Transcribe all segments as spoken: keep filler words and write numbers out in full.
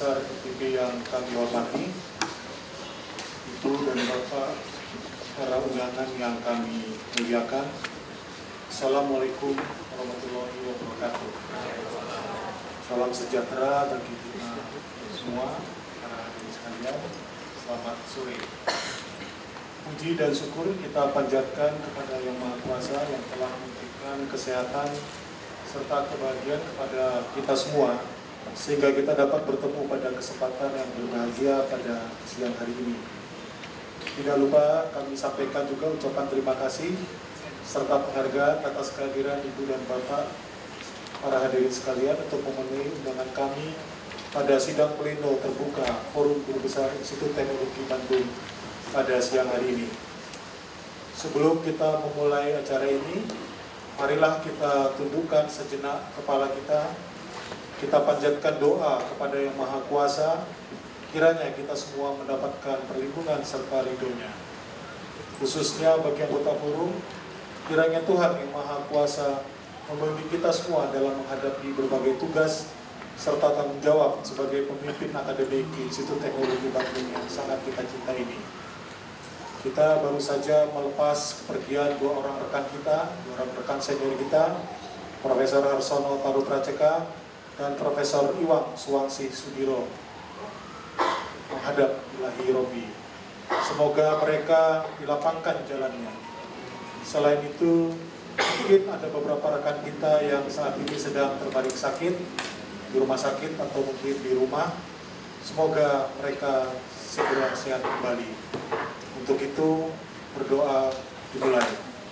Besar I T B yang kami hormati, Ibu dan Bapak, para undangan yang kami muliakan. Assalamualaikum warahmatullahi wabarakatuh. Salam sejahtera bagi kita semua, para hadirin sekalian. Selamat sore. Puji dan syukur kita panjatkan kepada Yang Maha Kuasa yang telah memberikan kesehatan serta kebahagiaan kepada kita semua, sehingga kita dapat bertemu pada kesempatan yang berbahagia pada siang hari ini. Tidak lupa kami sampaikan juga ucapan terima kasih serta penghargaan atas kehadiran Ibu dan Bapak, para hadirin sekalian, untuk memenuhi undangan kami pada sidang pleno terbuka Forum Guru Besar Institut Teknologi Bandung pada siang hari ini. Sebelum kita memulai acara ini, marilah kita tundukkan sejenak kepala kita, kita panjatkan doa kepada Yang Maha Kuasa, kiranya kita semua mendapatkan perlindungan serta ridho-Nya. Khususnya bagi anggota forum, kiranya Tuhan Yang Maha Kuasa membimbing kita semua dalam menghadapi berbagai tugas serta tanggung jawab sebagai pemimpin akademik Institut Teknologi Bandung yang sangat kita cintai ini. Kita baru saja melepas kepergian dua orang rekan kita, dua orang rekan senior kita, Profesor Harsono Tarupraceka dan Profesor Iwang Suwangsi Sudiro, menghadap ilahi Robi. Semoga mereka dilapangkan jalannya. Selain itu, mungkin ada beberapa rekan kita yang saat ini sedang terbaring sakit di rumah sakit atau mungkin di rumah. Semoga mereka segera sehat kembali. Untuk itu, berdoa dimulai.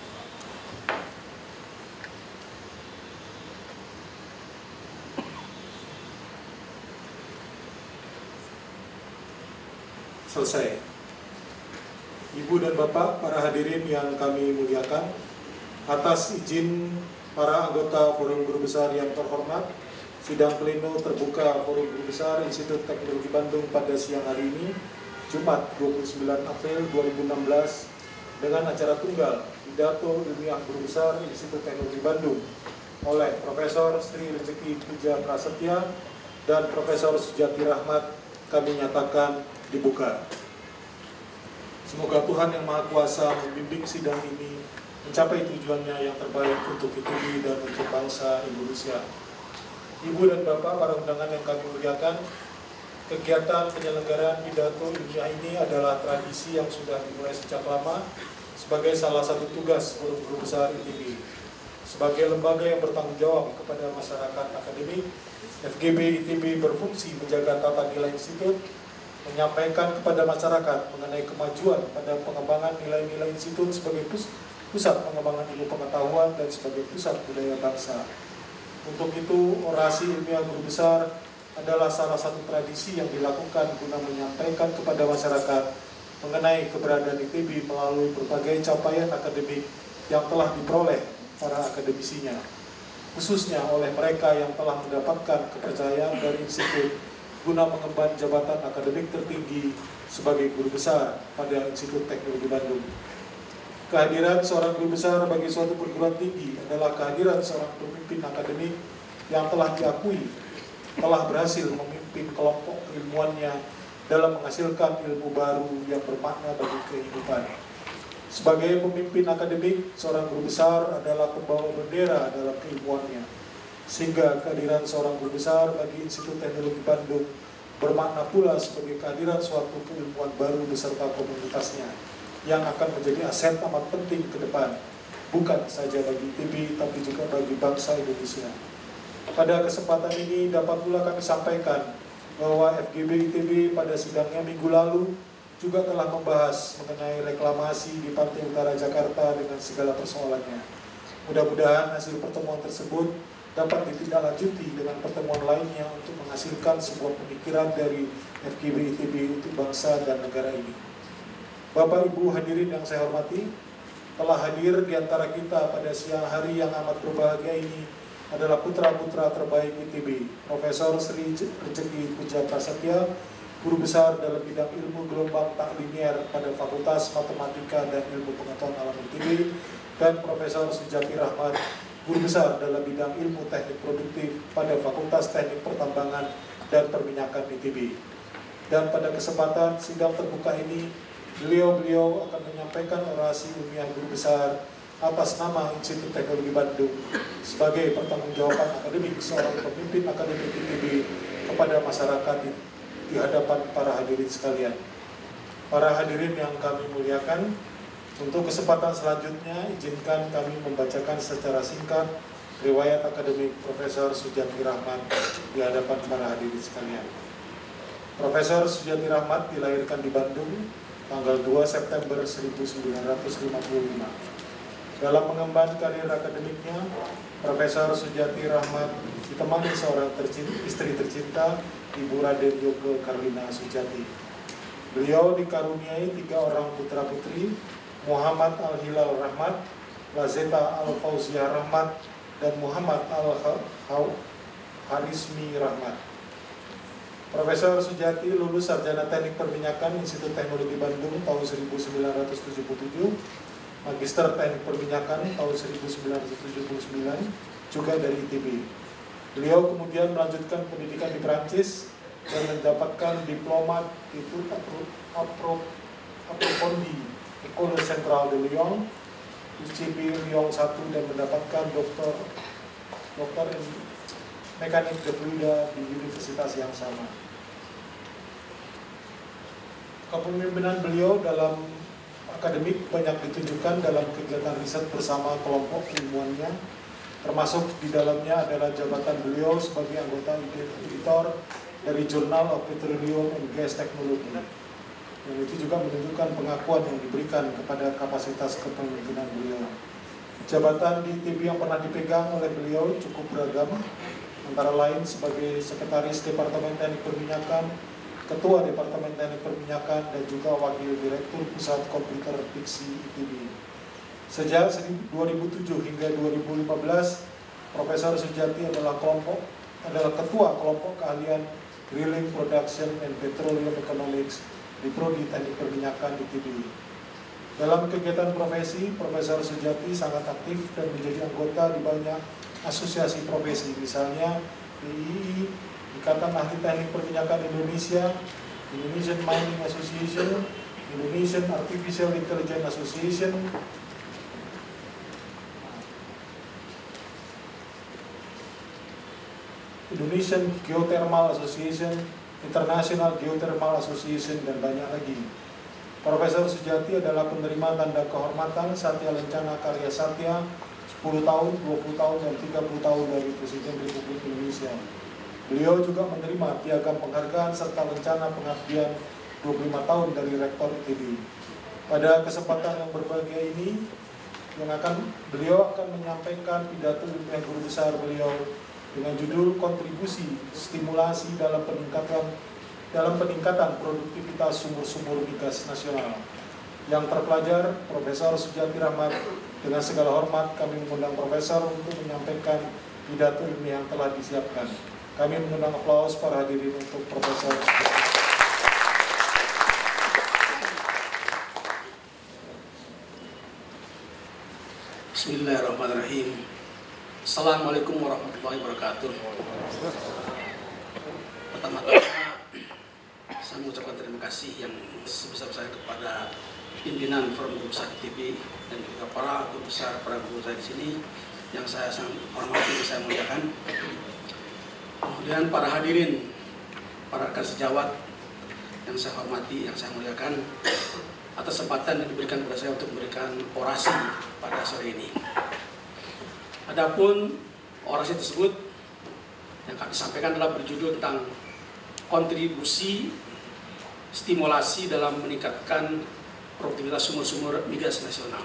Selesai. Ibu dan Bapak, para hadirin yang kami muliakan, atas izin para anggota Forum Guru Besar yang terhormat, sidang pleno terbuka Forum Guru Besar Institut Teknologi Bandung pada siang hari ini, Jumat dua puluh sembilan April dua ribu enam belas, dengan acara tunggal pidato ilmiah Guru Besar Institut Teknologi Bandung oleh Profesor Sri Rezeki Puja Prasetya dan Profesor Sujati Rahmat, kami nyatakan dibuka. Semoga Tuhan Yang Maha Kuasa membimbing sidang ini mencapai tujuannya yang terbaik untuk I T B dan untuk bangsa Indonesia. Ibu dan Bapak, para undangan yang kami muliakan, kegiatan penyelenggaraan pidato ilmiah ini adalah tradisi yang sudah dimulai sejak lama sebagai salah satu tugas Forum Guru Besar I T B. Sebagai lembaga yang bertanggung jawab kepada masyarakat akademik, F G B I T B berfungsi menjaga tata nilai institut, menyampaikan kepada masyarakat mengenai kemajuan pada pengembangan nilai-nilai institut sebagai pusat pengembangan ilmu pengetahuan dan sebagai pusat budaya bangsa. Untuk itu, orasi ilmiah Guru Besar adalah salah satu tradisi yang dilakukan guna menyampaikan kepada masyarakat mengenai keberadaan I T B melalui berbagai capaian akademik yang telah diperoleh para akademisinya, khususnya oleh mereka yang telah mendapatkan kepercayaan dari institut guna mengemban jabatan akademik tertinggi sebagai guru besar pada Institut Teknologi Bandung. Kehadiran seorang guru besar bagi suatu perguruan tinggi adalah kehadiran seorang pemimpin akademik yang telah diakui telah berhasil memimpin kelompok ilmuannya dalam menghasilkan ilmu baru yang bermakna bagi kehidupan. Sebagai pemimpin akademik, seorang guru besar adalah pembawa bendera dalam keilmuannya, sehingga kehadiran seorang guru besar bagi Institut Teknologi Bandung bermakna pula sebagai kehadiran suatu keilmuan baru beserta komunitasnya yang akan menjadi aset amat penting ke depan, bukan saja bagi I T B tapi juga bagi bangsa Indonesia. Pada kesempatan ini dapat pula kami sampaikan bahwa F G B I T B pada sidangnya minggu lalu juga telah membahas mengenai reklamasi di pantai utara Jakarta dengan segala persoalannya. Mudah-mudahan hasil pertemuan tersebut dapat ditindaklanjuti dengan pertemuan lainnya untuk menghasilkan sebuah pemikiran dari F G B I T B untuk bangsa dan negara ini. Bapak Ibu hadirin yang saya hormati, telah hadir di antara kita pada siang hari yang amat berbahagia ini adalah putra-putra terbaik I T B, Profesor Sri Rezeki Puja Prasetya, Guru Besar dalam bidang ilmu gelombang tak linier pada Fakultas Matematika dan Ilmu Pengetahuan Alam I T B, dan Profesor Sujati Rahmat, guru besar dalam bidang ilmu teknik produktif pada Fakultas Teknik Pertambangan dan Perminyakan I T B. Dan pada kesempatan sidang terbuka ini, beliau-beliau akan menyampaikan orasi ilmiah guru besar atas nama Institut Teknologi Bandung sebagai pertanggungjawaban akademik seorang pemimpin akademik I T B kepada masyarakat di, di hadapan para hadirin sekalian. Para hadirin yang kami muliakan, untuk kesempatan selanjutnya izinkan kami membacakan secara singkat riwayat akademik Profesor Sujati Rahmat di hadapan para hadirin sekalian. Profesor Sujati Rahmat dilahirkan di Bandung tanggal dua September seribu sembilan ratus lima puluh lima. Dalam mengemban karir akademiknya, Profesor Sujati Rahmat ditemani seorang tercinta, istri tercinta, Ibu Raden Yogo Karlina Sujati. Beliau dikaruniai tiga orang putra-putri, Muhammad Al-Hilal Rahmat, Lazeta Al-Fauzia Rahmat, dan Muhammad Al-Harismi Rahmat. Profesor Sujati lulus Sarjana Teknik Perminyakan Institut Teknologi Bandung tahun seribu sembilan ratus tujuh puluh tujuh, Magister Teknik Perminyakan tahun seribu sembilan ratus tujuh puluh sembilan, juga dari I T B. Beliau kemudian melanjutkan pendidikan di Perancis dan mendapatkan diplomat itu Aprofondi École Centrale de Lyon, U C B Lyon satu, dan mendapatkan doktor doktor in mekanik de fluida di universitas yang sama. Kepemimpinan beliau dalam akademik banyak ditunjukkan dalam kegiatan riset bersama kelompok ilmuannya, termasuk di dalamnya adalah jabatan beliau sebagai anggota editor dari Journal of Petroleum and Gas Technology. Dan itu juga menunjukkan pengakuan yang diberikan kepada kapasitas kepemimpinan beliau. Jabatan di I T B yang pernah dipegang oleh beliau cukup beragam, antara lain sebagai Sekretaris Departemen Teknik Perminyakan, Ketua Departemen Teknik Perminyakan, dan juga Wakil Direktur Pusat Komputer Diksi I T B. Sejak dua ribu tujuh hingga dua ribu lima belas, Profesor Sujati adalah kelompok adalah Ketua Kelompok Keahlian Drilling Production and Petroleum Economics di Prodi Teknik Perminyakan I T B. Dalam kegiatan profesi, Profesor Sujati sangat aktif dan menjadi anggota di banyak asosiasi profesi, misalnya P I I, Ikatan Ahli Teknik Perminyakan Indonesia, Indonesian Mining Association, Indonesian Artificial Intelligence Association, Indonesian Geothermal Association, International Geothermal Association, dan banyak lagi. Profesor Sujati adalah penerima tanda kehormatan Satya Lencana Karya Satya sepuluh tahun, dua puluh tahun, dan tiga puluh tahun dari Presiden Republik Indonesia. Beliau juga menerima piagam penghargaan serta lencana pengabdian dua puluh lima tahun dari Rektor I T B. Pada kesempatan yang berbahagia ini, yang akan beliau akan menyampaikan pidato ilmiah guru besar beliau dengan judul Kontribusi Stimulasi dalam Peningkatan dalam peningkatan produktivitas sumur-sumur migas nasional. Yang terpelajar, Profesor Sujati Rahmat. Dengan segala hormat, kami mengundang Profesor untuk menyampaikan pidato ilmiah yang telah disiapkan. Kami mengundang aplaus para hadirin untuk Profesor Sujati. Bismillahirrahmanirrahim. Assalamualaikum warahmatullahi wabarakatuh. Pertama-tama, saya mengucapkan terima kasih yang sebesar-besarnya kepada pimpinan Forum Guru Besar I T B dan juga para guru besar, para guru saya di sini yang saya sangat hormati dan saya muliakan. Kemudian para hadirin, para rekan sejawat yang saya hormati, yang saya muliakan, atas kesempatan yang diberikan kepada saya untuk memberikan orasi pada sore ini. Adapun orasi tersebut yang kami sampaikan adalah berjudul tentang kontribusi stimulasi dalam meningkatkan produktivitas sumur-sumur migas nasional.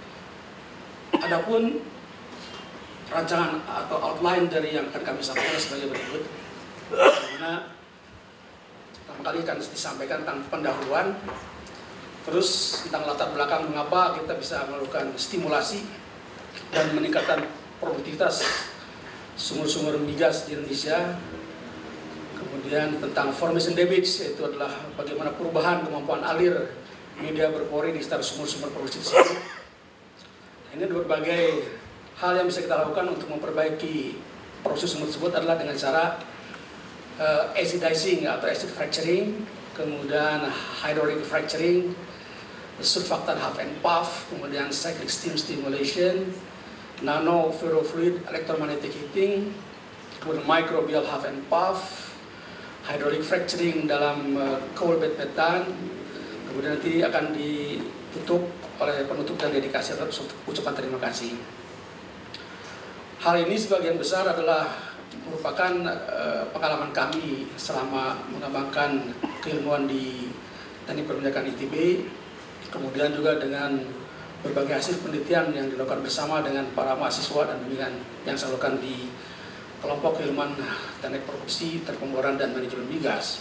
Adapun rancangan atau outline dari yang akan kami sampaikan sebagai berikut. Dimana pertama kali akan disampaikan tentang pendahuluan, terus tentang latar belakang mengapa kita bisa melakukan stimulasi dan meningkatkan produktivitas sumur-sumur migas di Indonesia. Kemudian tentang formation damage, yaitu adalah bagaimana perubahan kemampuan alir media berpori di sekitar sumur-sumur produksi tersebut. Ini berbagai hal yang bisa kita lakukan untuk memperbaiki proses tersebut adalah dengan cara uh, acidizing atau acid fracturing, kemudian hydraulic fracturing, surfactant half and puff, kemudian cyclic steam stimulation, nano ferrofluid electromagnetic heating, kemudian microbial half and puff, hydraulic fracturing dalam uh, coal bed metan, kemudian nanti akan ditutup oleh penutup dan dedikasi atau ucapan terima kasih. Hal ini sebagian besar adalah merupakan uh, pengalaman kami selama mengembangkan keilmuan di teknik perminyakan I T B, kemudian juga dengan berbagai hasil penelitian yang dilakukan bersama dengan para mahasiswa dan bimbingan yang saya lakukan di kelompok keilmuan teknik produksi, pemboran dan manajemen migas.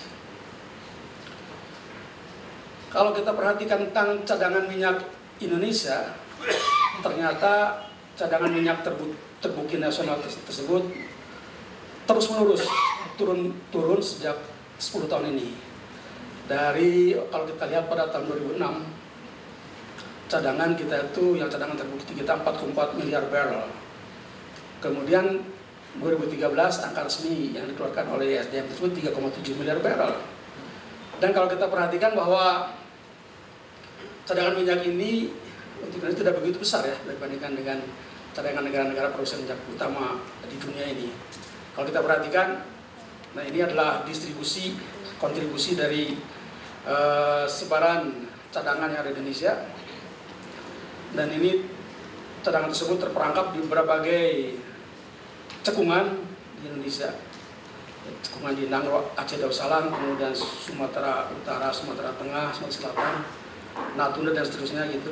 Kalau kita perhatikan tentang cadangan minyak Indonesia, ternyata cadangan minyak terbukti nasional tersebut terus menerus turun turun sejak sepuluh tahun ini. Dari kalau kita lihat pada tahun dua ribu enam, cadangan kita itu yang cadangan terbukti kita empat koma empat miliar barrel. Kemudian dua ribu tiga belas angka resmi yang dikeluarkan oleh S D M tersebut tiga koma tujuh miliar barrel. Dan kalau kita perhatikan bahwa cadangan minyak ini untuk Indonesia tidak begitu besar ya dibandingkan dengan cadangan negara-negara produsen minyak utama di dunia ini. Kalau kita perhatikan, nah ini adalah distribusi kontribusi dari uh, sebaran cadangan yang ada di Indonesia. Dan ini cadangan tersebut terperangkap di berbagai cekungan di Indonesia. Cekungan di Nangro, Aceh Darussalam, kemudian Sumatera Utara, Sumatera Tengah, Sumatera Selatan, Natuna dan seterusnya gitu.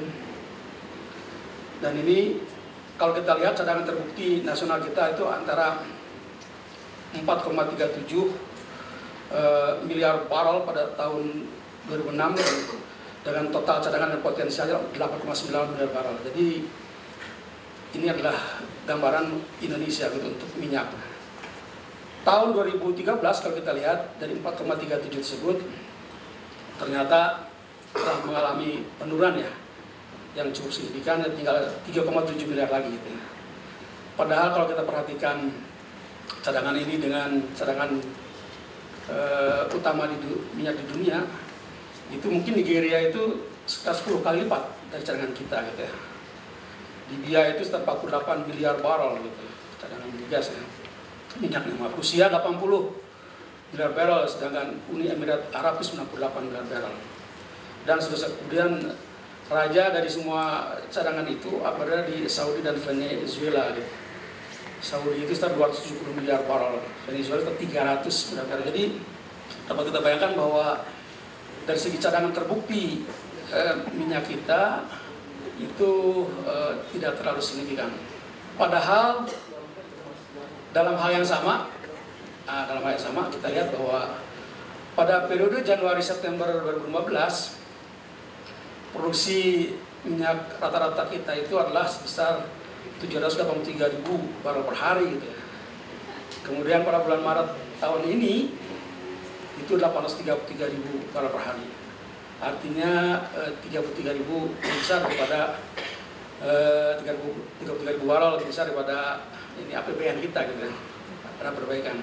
Dan ini kalau kita lihat cadangan terbukti nasional kita itu antara empat koma tiga tujuh uh, miliar barrel pada tahun dua ribu enam dengan total cadangan dan potensialnya delapan koma sembilan miliar barrel. Jadi ini adalah gambaran Indonesia gitu untuk minyak. Tahun dua ribu tiga belas kalau kita lihat dari empat koma tiga tujuh tersebut ternyata telah mengalami penurunan ya yang cukup signifikan, dan tinggal tiga koma tujuh miliar lagi gitu ya. Padahal kalau kita perhatikan cadangan ini dengan cadangan uh, utama di minyak di dunia, itu mungkin Nigeria itu sekitar sepuluh kali lipat dari cadangan kita gitu ya. Libya itu sekitar empat puluh delapan miliar barrel gitu cadangan migas ya. Minyaknya, Rusia delapan puluh miliar barrel, sedangkan Uni Emirat Arab itu sembilan puluh delapan miliar barrel. Dan seterusnya. Kemudian raja dari semua cadangan itu berada di Saudi dan Venezuela gitu. Saudi itu sekitar dua ratus tujuh puluh miliar barrel, Venezuela sekitar tiga ratus miliar barrel. Jadi dapat kita bayangkan bahwa dari segi cadangan terbukti eh, minyak kita itu eh, tidak terlalu signifikan. Padahal dalam hal yang sama, nah, dalam hal yang sama kita lihat bahwa pada periode Januari September dua ribu lima belas produksi minyak rata-rata kita itu adalah sebesar tujuh ratus delapan puluh tiga ribu barrel per hari gitu ya. Kemudian pada bulan Maret tahun ini itu delapan ratus tiga puluh tiga ribu barrel per hari. Artinya eh, tiga puluh tiga ribu lebih besar daripada eh, tiga puluh tiga ribu barrel lebih besar daripada ini A P B N kita gitu ya. Ada perbaikan.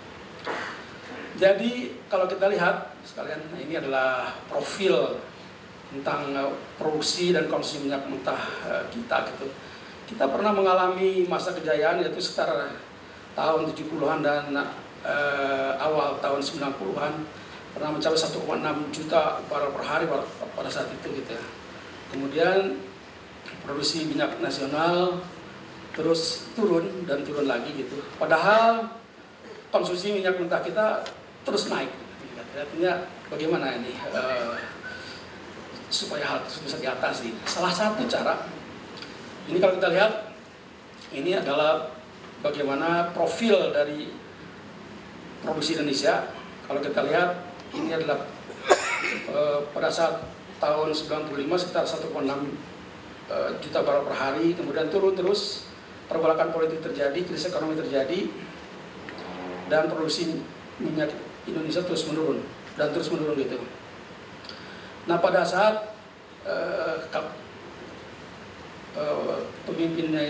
Jadi kalau kita lihat sekalian, nah ini adalah profil tentang produksi dan konsumsi minyak mentah kita gitu. Kita pernah mengalami masa kejayaan yaitu sekitar tahun tujuh puluhan dan eh, awal tahun sembilan puluhan pernah mencapai satu koma enam juta barrel per hari pada saat itu gitu ya. Kemudian produksi minyak nasional terus turun dan turun lagi gitu. Padahal konsumsi minyak mentah kita terus naik. Artinya bagaimana ini? Eh, supaya hal tersebut bisa diatasi. Salah satu cara, ini kalau kita lihat, ini adalah bagaimana profil dari produksi Indonesia. Kalau kita lihat, ini adalah e, pada saat tahun sembilan puluh lima sekitar satu koma enam e, juta barrel per hari, kemudian turun terus, pergolakan politik terjadi, krisis ekonomi terjadi, dan produksi minyak Indonesia terus menurun, dan terus menurun gitu. Nah pada saat uh, uh, pemimpinnya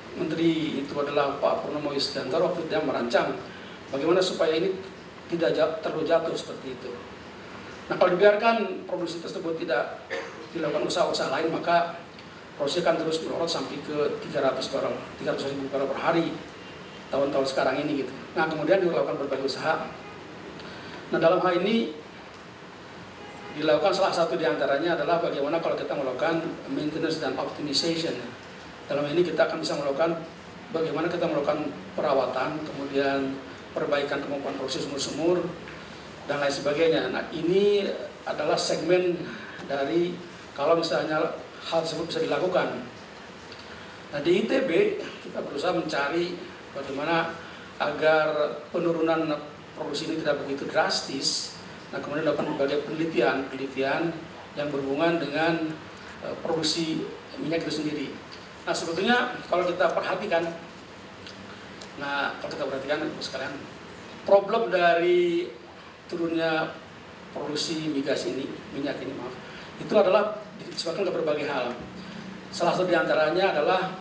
Menteri itu adalah Pak Purnomo Yustianto, waktu dia merancang bagaimana supaya ini tidak terlalu jatuh seperti itu. Nah, kalau dibiarkan produksi tersebut tidak dilakukan usaha-usaha lain, maka produksi akan terus melorot sampai ke tiga ratus barrel, tiga ratus ribu barrel per hari tahun-tahun sekarang ini gitu. Nah, kemudian dilakukan berbagai usaha. Nah, dalam hal ini dilakukan salah satu diantaranya adalah bagaimana kalau kita melakukan maintenance dan optimization. Dalam ini kita akan bisa melakukan bagaimana kita melakukan perawatan, kemudian perbaikan kemampuan produksi sumur-sumur, dan lain sebagainya. Nah, ini adalah segmen dari kalau misalnya hal tersebut bisa dilakukan. Nah, di I T B kita berusaha mencari bagaimana agar penurunan produksi ini tidak begitu drastis. Nah, kemudian dilakukan berbagai penelitian, penelitian yang berhubungan dengan uh, produksi minyak itu sendiri. Nah, sebetulnya kalau kita perhatikan, nah kalau kita perhatikan Ibu sekalian, problem dari turunnya produksi migas ini, minyak ini maaf, itu adalah disebabkan ke berbagai hal. Salah satu diantaranya adalah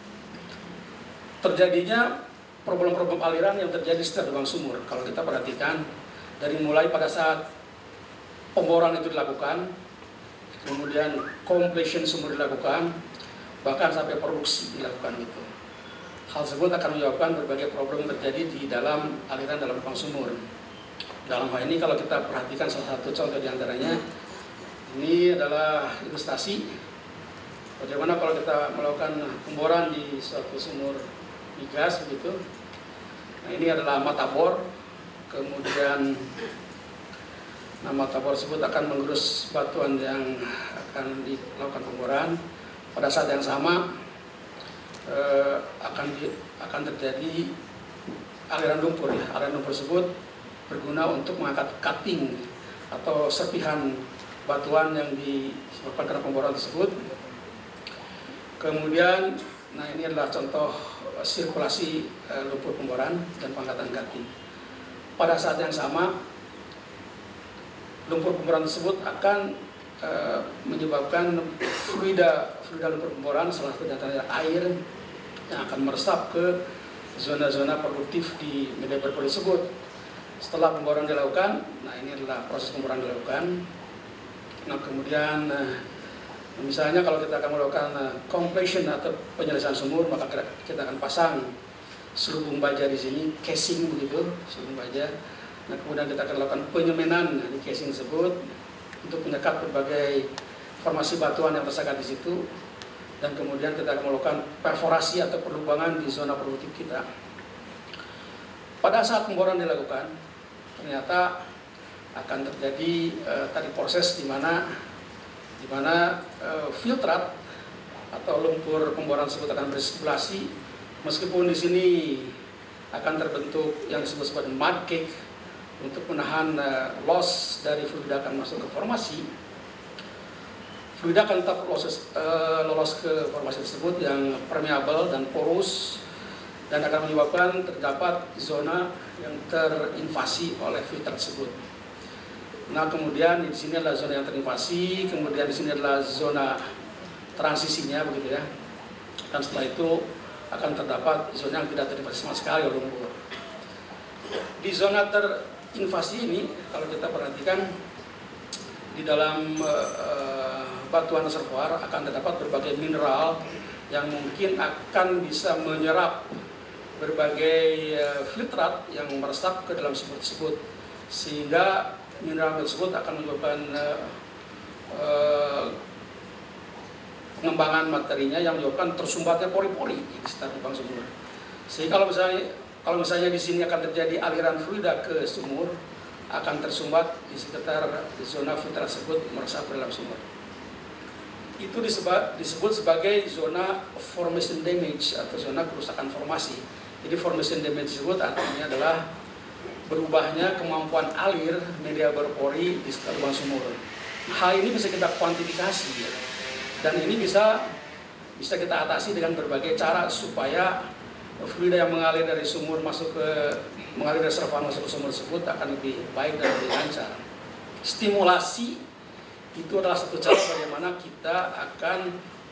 terjadinya problem-problem aliran yang terjadi setiap lubang sumur. Kalau kita perhatikan, dari mulai pada saat pemboran itu dilakukan, kemudian completion sumur dilakukan, bahkan sampai produksi dilakukan itu. Hal tersebut akan menyebabkan berbagai problem yang terjadi di dalam aliran dalam lubang sumur. Dalam hal ini kalau kita perhatikan salah satu contoh diantaranya, ini adalah ilustrasi bagaimana kalau kita melakukan pemboran di suatu sumur migas begitu. Nah, ini adalah mata bor, kemudian nah, mata bor tersebut akan menggerus batuan yang akan dilakukan pemboran. Pada saat yang sama eh, akan di, akan terjadi aliran lumpur ya. Aliran lumpur tersebut berguna untuk mengangkat cutting atau serpihan batuan yang disebabkan karena pemboran tersebut. Kemudian, nah ini adalah contoh sirkulasi eh, lumpur pemboran dan pengangkatan cutting. Pada saat yang sama, lumpur pemboran tersebut akan uh, menyebabkan fluida, fluida lumpur pemboran, salah satu diantaranya air yang akan meresap ke zona-zona produktif di media berpori tersebut. Setelah pemboran dilakukan, nah ini adalah proses pemboran dilakukan. Nah kemudian, uh, misalnya kalau kita akan melakukan uh, completion atau penyelesaian sumur, maka kita akan pasang selubung baja di sini, casing begitu, selubung baja. Nah, kemudian kita akan lakukan penyemanan di casing tersebut untuk menyekat berbagai formasi batuan yang tersekat di situ, dan kemudian kita akan melakukan perforasi atau perlubangan di zona produktif kita. Pada saat pemboran dilakukan, ternyata akan terjadi eh, tadi proses di mana di mana eh, filtrat atau lumpur pemboran tersebut akan bersirkulasi. Meskipun di sini akan terbentuk yang disebut sebagai mud cake untuk menahan uh, loss dari fluida akan masuk ke formasi, fluida akan tetap lolos, uh, lolos ke formasi tersebut yang permeable dan porous, dan akan menyebabkan terdapat zona yang terinvasi oleh filter tersebut. Nah kemudian di sini adalah zona yang terinvasi, kemudian di sini adalah zona transisinya begitu ya, dan setelah itu akan terdapat zona yang tidak terinvasi sama sekali oleh lumpur. Di zona terinvasi ini, kalau kita perhatikan di dalam uh, batuan reservoir akan terdapat berbagai mineral yang mungkin akan bisa menyerap berbagai uh, filtrat yang meresap ke dalam sumur tersebut, sehingga mineral tersebut akan menyebabkan uh, uh, pengembangan materinya yang menyebabkan tersumbatnya pori-pori di sekitar lubang sumur. Sehingga kalau misalnya kalau misalnya di sini akan terjadi aliran fluida ke sumur, akan tersumbat di sekitar di zona filter tersebut meresap ke dalam sumur. Itu disebut, disebut sebagai zona formation damage atau zona kerusakan formasi. Jadi formation damage tersebut artinya adalah berubahnya kemampuan alir media berpori di sekitar lubang sumur. Hal ini bisa kita kuantifikasi ya. Dan ini bisa bisa kita atasi dengan berbagai cara supaya fluida yang mengalir dari sumur masuk ke mengalir dari reservoir masuk ke sumur tersebut akan lebih baik dan lebih lancar. Stimulasi itu adalah satu cara bagaimana kita akan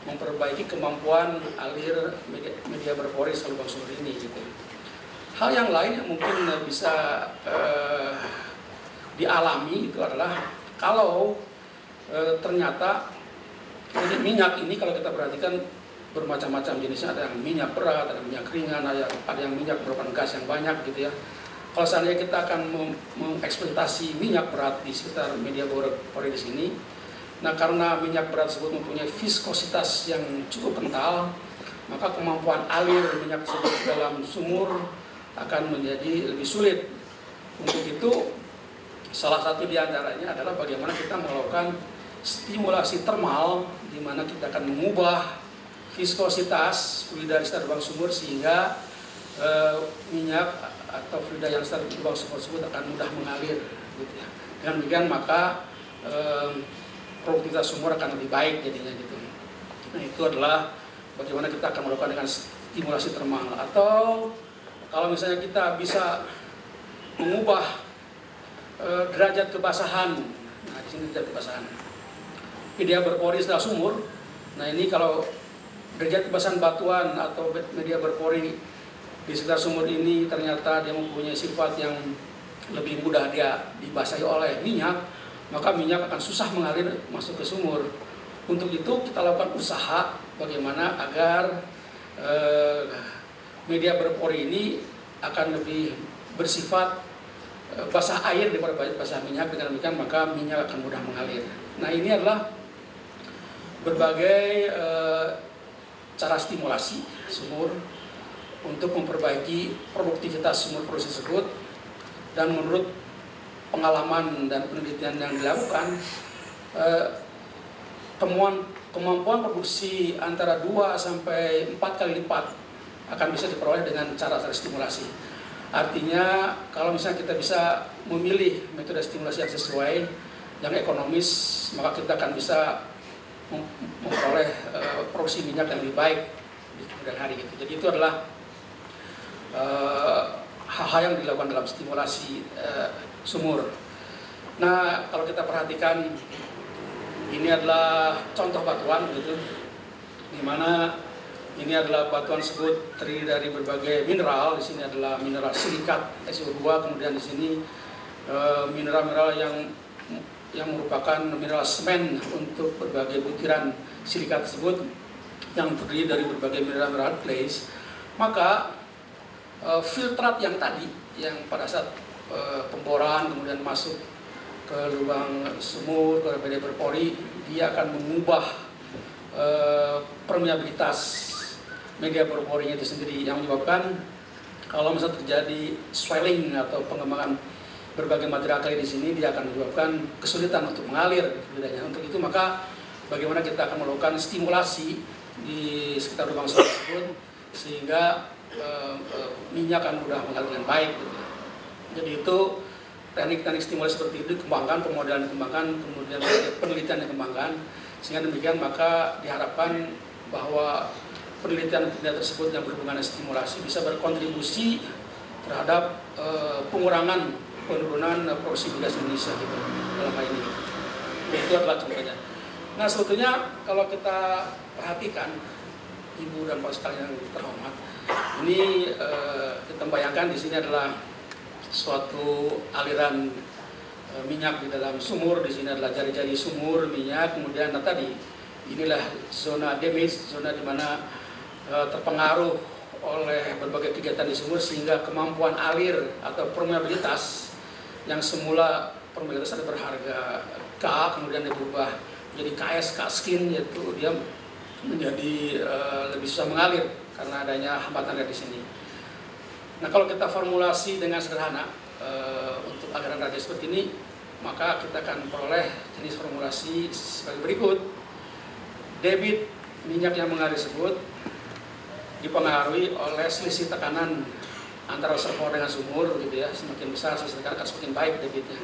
memperbaiki kemampuan alir media, media berpori lubang sumur ini gitu. Hal yang lain yang mungkin bisa eh, dialami itu adalah kalau eh, ternyata minyak ini kalau kita perhatikan bermacam-macam jenisnya, ada yang minyak berat, ada yang minyak ringan, ada yang, ada yang minyak merupakan gas yang banyak gitu ya. Kalau seandainya kita akan mengeksploitasi minyak berat di sekitar media berpori di sini, nah karena minyak berat tersebut mempunyai viskositas yang cukup kental, maka kemampuan alir minyak tersebut dalam sumur akan menjadi lebih sulit. Untuk itu, salah satu di antaranya adalah bagaimana kita melakukan stimulasi termal, di mana kita akan mengubah viskositas fluida di sekitar lubang sumur sehingga e, minyak atau fluida yang sekitar lubang sumur tersebut akan mudah mengalir. Gitu ya. Dengan demikian maka e, produktivitas sumur akan lebih baik jadinya gitu. Nah itu adalah bagaimana kita akan melakukan dengan stimulasi termal. Atau kalau misalnya kita bisa mengubah e, derajat kebasahan, nah di sini derajat kebasahan media berpori setelah sumur. Nah ini kalau derajat kebasahan batuan atau media berpori di sekitar sumur ini ternyata dia mempunyai sifat yang lebih mudah dia dibasahi oleh minyak, maka minyak akan susah mengalir masuk ke sumur. Untuk itu kita lakukan usaha bagaimana agar eh, media berpori ini akan lebih bersifat eh, basah air daripada basah minyak. Dengan demikian maka minyak akan mudah mengalir. Nah ini adalah berbagai eh, cara stimulasi sumur untuk memperbaiki produktivitas sumur produksi tersebut. Dan menurut pengalaman dan penelitian yang dilakukan, eh, temuan kemampuan produksi antara dua sampai empat kali lipat akan bisa diperoleh dengan cara stimulasi. Artinya kalau misalnya kita bisa memilih metode stimulasi yang sesuai, yang ekonomis, maka kita akan bisa memperoleh uh, produksi minyak yang lebih baik di kemudian hari gitu. Jadi itu adalah hal-hal uh, yang dilakukan dalam stimulasi uh, sumur. Nah kalau kita perhatikan, ini adalah contoh batuan gitu, di mana ini adalah batuan tersebut terdiri dari berbagai mineral. Di sini adalah mineral silikat S O dua, kemudian di sini mineral-mineral uh, yang yang merupakan mineral semen untuk berbagai butiran silikat tersebut yang terdiri dari berbagai mineral-mineral clays. Maka uh, filtrat yang tadi yang pada saat uh, pemboran kemudian masuk ke lubang sumur, ke media berpori, dia akan mengubah uh, permeabilitas media berporinya itu sendiri, yang menyebabkan kalau misalnya terjadi swelling atau pengembangan berbagai material clay di sini, dia akan menyebabkan kesulitan untuk mengalir fluidanya. Untuk itu maka bagaimana kita akan melakukan stimulasi di sekitar lubang sumur tersebut sehingga e, e, minyak akan mudah mengalir dengan baik. Gitu. Jadi itu teknik-teknik stimulasi seperti itu dikembangkan, pemodelan dikembangkan, kemudian penelitian dikembangkan, sehingga demikian maka diharapkan bahwa penelitian-penelitian tersebut yang berhubungan dengan stimulasi bisa berkontribusi terhadap e, pengurangan penurunan produksi migas Indonesia gitu dalam hal ini. Itu adalah contohnya. Nah sebetulnya kalau kita perhatikan, Ibu dan Bapak sekalian yang terhormat, ini eh, kita bayangkan di sini adalah suatu aliran eh, minyak di dalam sumur. Di sini adalah jari-jari sumur minyak. Kemudian nah, tadi inilah zona damage, zona di mana eh, terpengaruh oleh berbagai kegiatan di sumur sehingga kemampuan alir atau permeabilitas yang semula permeabilitas ada berharga K, kemudian dia berubah menjadi K S, K skin, yaitu dia menjadi uh, lebih susah mengalir karena adanya hambatan dari sini. Nah kalau kita formulasi dengan sederhana uh, untuk aliran radius seperti ini, maka kita akan peroleh jenis formulasi sebagai berikut. Debit minyak yang mengalir tersebut dipengaruhi oleh selisih tekanan antara reservoir dengan sumur, gitu ya. Semakin besar selisih tekanan akan semakin baik debitnya.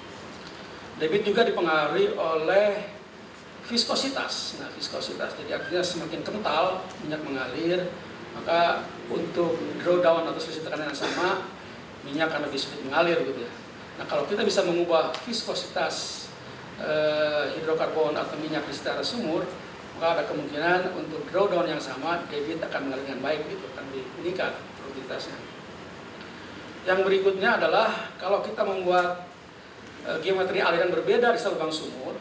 Debit juga dipengaruhi oleh viskositas. Nah, viskositas jadi artinya semakin kental minyak mengalir, maka untuk drawdown atau selisih tekanan yang sama, minyak akan lebih sulit mengalir, gitu ya. Nah, kalau kita bisa mengubah viskositas eh, hidrokarbon atau minyak di sekitar sumur, maka ada kemungkinan untuk drawdown yang sama, debit akan mengalir dengan baik, gitu, akan meningkat produktivitasnya. Yang berikutnya adalah kalau kita membuat uh, geometri aliran berbeda di satu lubang sumur,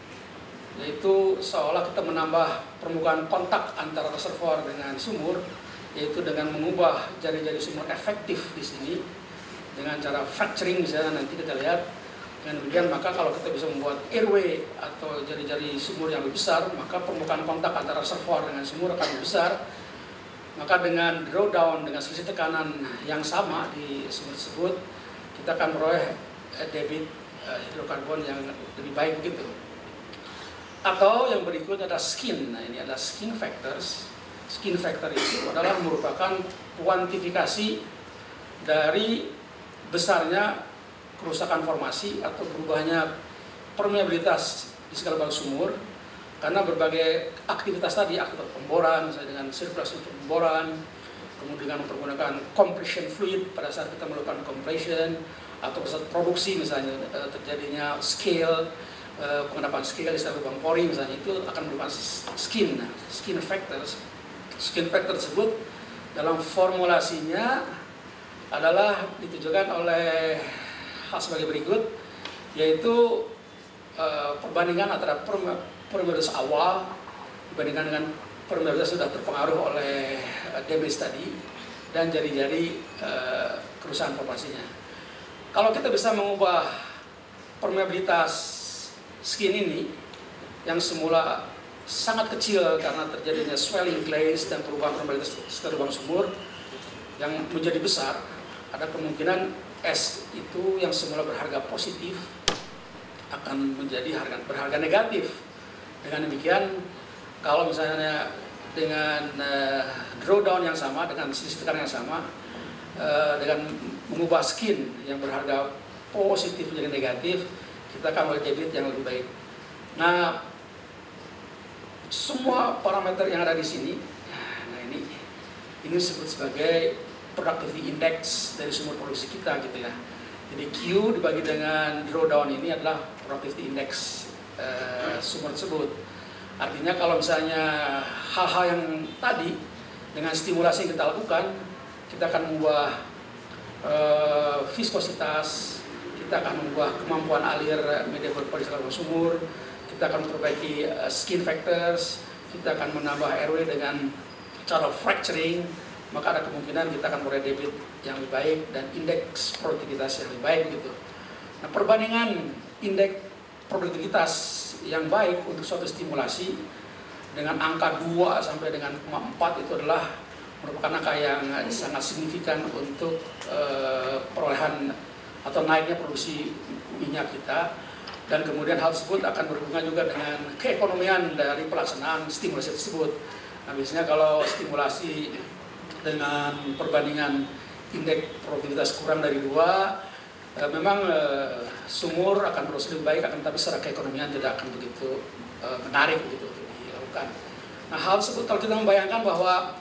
yaitu seolah kita menambah permukaan kontak antara reservoir dengan sumur, yaitu dengan mengubah jari-jari sumur efektif di sini dengan cara fracturing misalnya, nanti kita lihat. Dengan demikian maka kalau kita bisa membuat airway atau jari-jari sumur yang lebih besar, maka permukaan kontak antara reservoir dengan sumur akan lebih besar. Maka dengan drawdown dengan selisih tekanan yang sama di sumur tersebut, kita akan memperoleh debit uh, hidrokarbon yang lebih baik begitu. Atau yang berikut ada skin. Nah, ini ada skin factors. Skin factor itu adalah merupakan kuantifikasi dari besarnya kerusakan formasi atau berubahnya permeabilitas di segala lubang sumur karena berbagai aktivitas tadi, aktivitas pemboran, misalnya dengan sirkulasi untuk pemboran, kemudian menggunakan compression fluid pada saat kita melakukan compression, atau pada saat produksi misalnya terjadinya scale, pengendapan scale di setiap lubang pori misalnya, itu akan merupakan skin. Nah, skin factors. Skin factor tersebut dalam formulasinya adalah ditujukan oleh hal sebagai berikut, yaitu uh, perbandingan antara permeabilitas awal dibandingkan dengan permeabilitas sudah terpengaruh oleh uh, damage tadi dan jari-jari uh, kerusakan formasinya. Kalau kita bisa mengubah permeabilitas skin ini yang semula sangat kecil karena terjadinya swelling glaze dan perubahan permeabilitas sekitar lubang sumur yang menjadi besar, ada kemungkinan es itu yang semula berharga positif akan menjadi harga berharga negatif. Dengan demikian, kalau misalnya dengan uh, drawdown yang sama, dengan selisih tekanan yang sama, uh, dengan mengubah skin yang berharga positif menjadi negatif, kita akan memiliki debit yang lebih baik. Nah, semua parameter yang ada di sini, nah ini ini disebut sebagai productivity index dari sumur produksi kita, gitu ya. Jadi Q dibagi dengan drawdown ini adalah productivity index uh, sumur tersebut. Artinya kalau misalnya hal-hal yang tadi dengan stimulasi yang kita lakukan, kita akan mengubah uh, viskositas, kita akan mengubah kemampuan alir media berpori dalam sumur, kita akan memperbaiki uh, skin factors, kita akan menambah airway dengan cara fracturing, maka ada kemungkinan kita akan memperoleh debit yang lebih baik dan indeks produktivitas yang lebih baik gitu. Nah, perbandingan indeks produktivitas yang baik untuk suatu stimulasi dengan angka dua sampai dengan empat itu adalah merupakan angka yang sangat signifikan untuk uh, perolehan atau naiknya produksi minyak kita, dan kemudian hal tersebut akan berhubungan juga dengan keekonomian dari pelaksanaan stimulasi tersebut. Nah, biasanya kalau stimulasi dengan perbandingan indeks produktivitas kurang dari dua, e, memang e, sumur akan terus lebih baik, akan tapi secara keekonomian tidak akan begitu e, menarik begitu untuk dilakukan. Nah, hal tersebut kalau kita membayangkan bahwa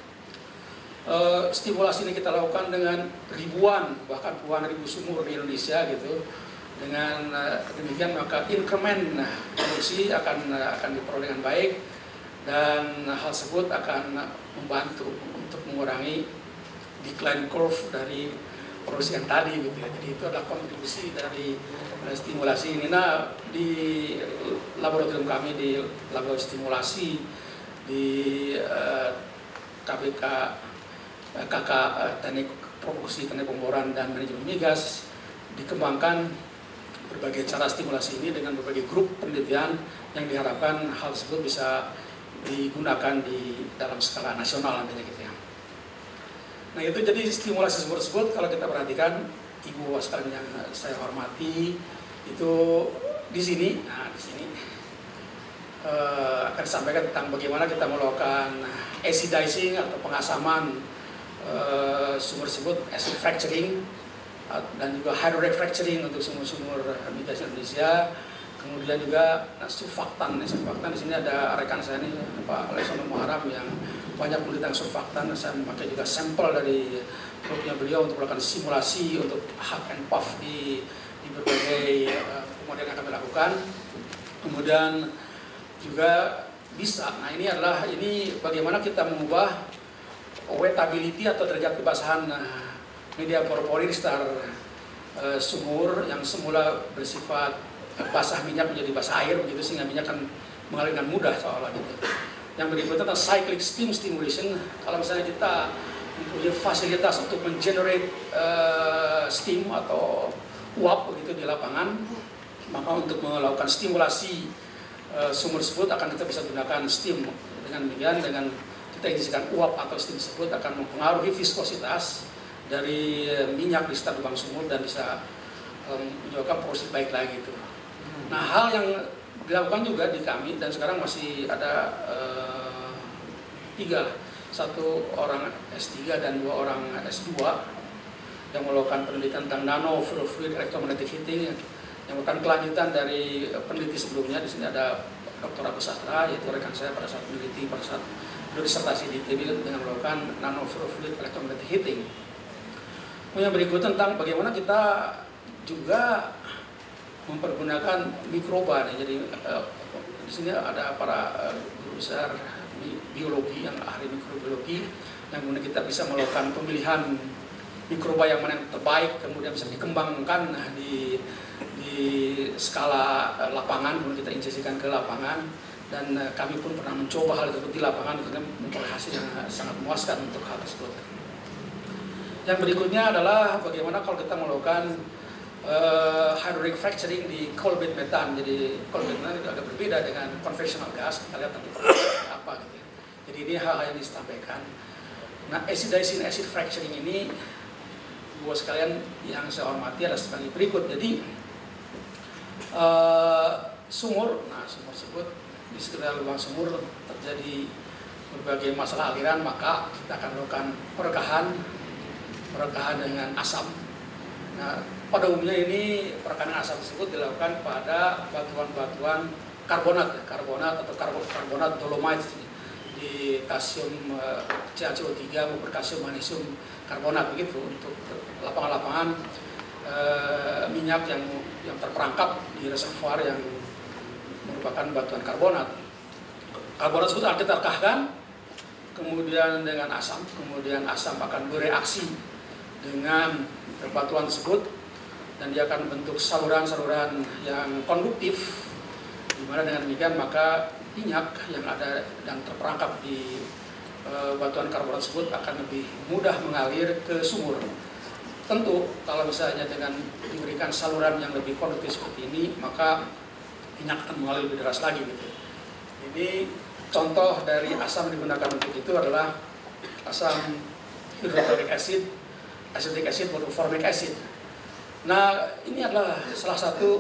e, stimulasi ini kita lakukan dengan ribuan bahkan puluhan ribu sumur di Indonesia gitu, dengan e, demikian maka increment produksi akan akan diperoleh dengan baik, dan hal tersebut akan membantu untuk mengurangi decline curve dari produksi yang tadi gitu ya. Jadi itu adalah kontribusi dari uh, stimulasi ini. Nah, di laboratorium kami di laboratorium stimulasi di uh, K B K uh, K K uh, Teknik Produksi Teknik Pemboran dan Manajemen Migas dikembangkan berbagai cara stimulasi ini dengan berbagai grup penelitian yang diharapkan hal tersebut bisa digunakan di dalam skala nasional nantinya gitu ya. Nah, itu jadi stimulasi sumur tersebut kalau kita perhatikan, ibu sekalian yang saya hormati, itu di sini, nah di sini uh, akan disampaikan tentang bagaimana kita melakukan acidizing atau pengasaman uh, sumur tersebut, acid fracturing uh, dan juga hydraulic fracturing untuk sumur-sumur migas Indonesia. Kemudian juga nah, surfaktan, surfaktan di sini ada rekan saya ini Pak Alexander Muharam yang banyak penelitian surfaktan. Saya memakai juga sampel dari grupnya beliau untuk melakukan simulasi untuk hug and puff di, di berbagai uh, pemodel yang kami lakukan. Kemudian juga bisa. Nah ini adalah ini bagaimana kita mengubah wettability atau derajat kebasahan media poliester uh, sumur yang semula bersifat basah minyak menjadi basah air begitu, sehingga minyak akan mengalir dengan mudah seolah gitu. Yang berikutnya tentang cyclic steam stimulation. Kalau misalnya kita mempunyai fasilitas untuk mengenerate uh, steam atau uap begitu di lapangan, maka untuk melakukan stimulasi uh, sumur tersebut akan kita bisa gunakan steam. Dengan demikian, dengan kita injeksikan uap atau steam tersebut akan mempengaruhi viskositas dari minyak di sekitar lubang sumur dan bisa um, menyebabkan proses baik lagi itu. Nah, hal yang dilakukan juga di kami dan sekarang masih ada uh, tiga, satu orang S tiga dan dua orang S dua yang melakukan penelitian tentang nano fluid electromagnetic heating yang merupakan kelanjutan dari peneliti sebelumnya. Di sini ada Doktor Agus Sastra, yaitu rekan saya pada saat meneliti pada saat disertasi di T B dengan melakukan nano fluid electromagnetic heating. Yang berikut tentang bagaimana kita juga mempergunakan mikroba. Jadi uh, di sini ada para uh, guru besar biologi yang ahli mikrobiologi yang kemudian kita bisa melakukan pemilihan mikroba yang mana yang terbaik, kemudian bisa dikembangkan di di skala uh, lapangan, kemudian kita injeksikan ke lapangan. Dan uh, kami pun pernah mencoba hal tersebut di lapangan dan memperoleh hasil yang sangat memuaskan untuk hal tersebut. Yang berikutnya adalah bagaimana kalau kita melakukan uh, hydraulic fracturing di coal bed metan. Jadi coal bed metan itu agak berbeda dengan conventional gas. Kita lihat nanti apa gitu. Jadi ini hal-hal yang disampaikan. Nah, acidic acid fracturing ini buat sekalian yang saya hormati adalah sebagai berikut. Jadi uh, sumur, nah sumur tersebut di sekitar lubang sumur terjadi berbagai masalah aliran, maka kita akan melakukan perekahan, perekahan dengan asam. Nah, pada umumnya ini perekahan asam tersebut dilakukan pada batuan-batuan karbonat, karbonat atau karbonat dolomite di kalsium C a C O tiga maupun kalsium magnesium karbonat begitu untuk lapangan-lapangan e, minyak yang yang terperangkap di reservoir yang merupakan batuan karbonat. Karbonat tersebut akan kita rekahkan, kemudian dengan asam, kemudian asam akan bereaksi dengan batuan tersebut dan dia akan membentuk saluran-saluran yang konduktif, di mana dengan demikian maka minyak yang ada dan terperangkap di e, batuan karbonat tersebut akan lebih mudah mengalir ke sumur. Tentu kalau misalnya dengan diberikan saluran yang lebih konduktif seperti ini, maka minyak akan mengalir lebih deras lagi gitu. Ini contoh dari asam yang digunakan untuk itu adalah asam hidrochloric acid, acetic acid maupun formic acid. Nah, ini adalah salah satu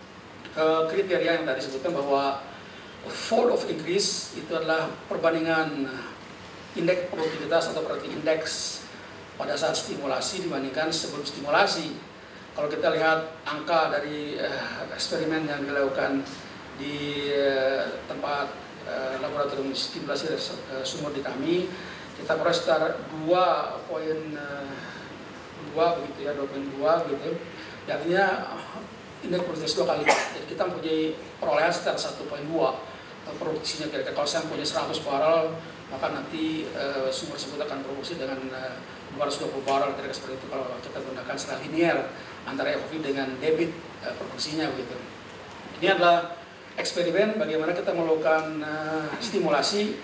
uh, kriteria yang tadi disebutkan bahwa fold of increase itu adalah perbandingan indeks produktivitas atau produktif indeks pada saat stimulasi dibandingkan sebelum stimulasi. Kalau kita lihat angka dari uh, eksperimen yang dilakukan di uh, tempat uh, laboratorium stimulasi uh, sumur di kami, kita peroleh sekitar dua koma dua begitu ya, dua koma dua gitu. Artinya uh, indeks produktivitas dua kali. Jadi kita mempunyai perolehan sekitar satu koma dua uh, produksinya kira-kira. Kalau saya punya seratus barrel, maka nanti uh, sumur tersebut akan produksi dengan uh, dua ratus dua puluh barrel kira-kira seperti itu kalau kita gunakan secara linear antara F O V dengan debit uh, produksinya begitu. Ini adalah eksperimen bagaimana kita melakukan uh, stimulasi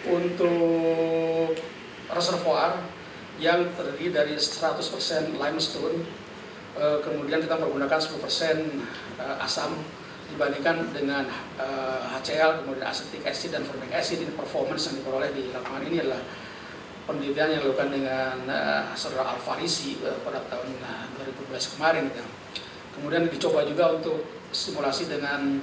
untuk reservoir yang terdiri dari seratus persen limestone, uh, kemudian kita menggunakan sepuluh persen uh, asam dibandingkan dengan uh, H C L, kemudian acetic acid dan formic acid. Ini performance yang diperoleh di lapangan ini adalah penelitian yang dilakukan dengan uh, saudara Alfarisi uh, pada tahun uh, dua ribu dua belas kemarin. Gitu. Kemudian dicoba juga untuk simulasi dengan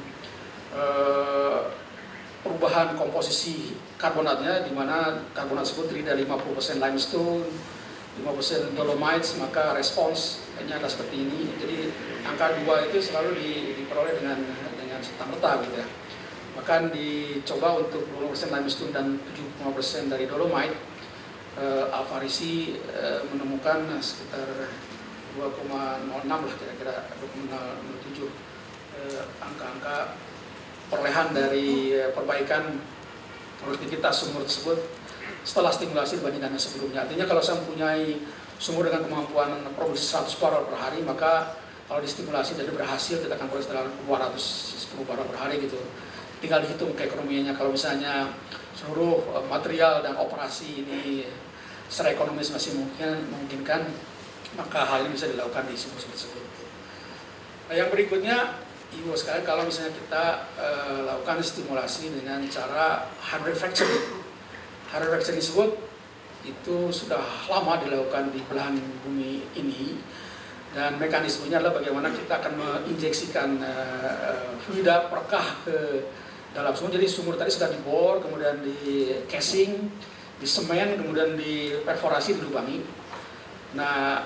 uh, perubahan komposisi karbonatnya, di mana karbonat tersebut terdiri dari lima puluh persen limestone, lima puluh persen dolomites, maka responsnya adalah seperti ini. Jadi angka dua itu selalu di, diperoleh dengan dengan serta-merta gitu ya. Bahkan dicoba untuk dua puluh persen limestone dan tujuh puluh lima persen dari dolomite. Uh, Alfarisi uh, menemukan sekitar dua koma nol enam lah kira-kira, dua koma nol tujuh uh, angka-angka perolehan dari uh, perbaikan produktivitas sumur tersebut setelah stimulasi dibandingkan yang sebelumnya. Artinya kalau saya mempunyai sumur dengan kemampuan produksi seratus barrel per hari, maka kalau distimulasi dan berhasil kita akan produksi sekitar dua ratus sepuluh barrel per hari gitu. Tinggal dihitung keekonomiannya. Kalau misalnya seluruh material dan operasi ini secara ekonomis masih mungkin memungkinkan, maka hal ini bisa dilakukan di sumur tersebut. Nah, yang berikutnya, Ibu sekalian, kalau misalnya kita uh, lakukan stimulasi dengan cara hard fracturing. Hard fracturing tersebut itu sudah lama dilakukan di belahan bumi ini, dan mekanismenya adalah bagaimana kita akan menginjeksikan uh, fluida perkah ke dalam sumur. Jadi sumur tadi sudah dibor, kemudian di casing, di semen, kemudian diperforasi, dilubangi. Nah,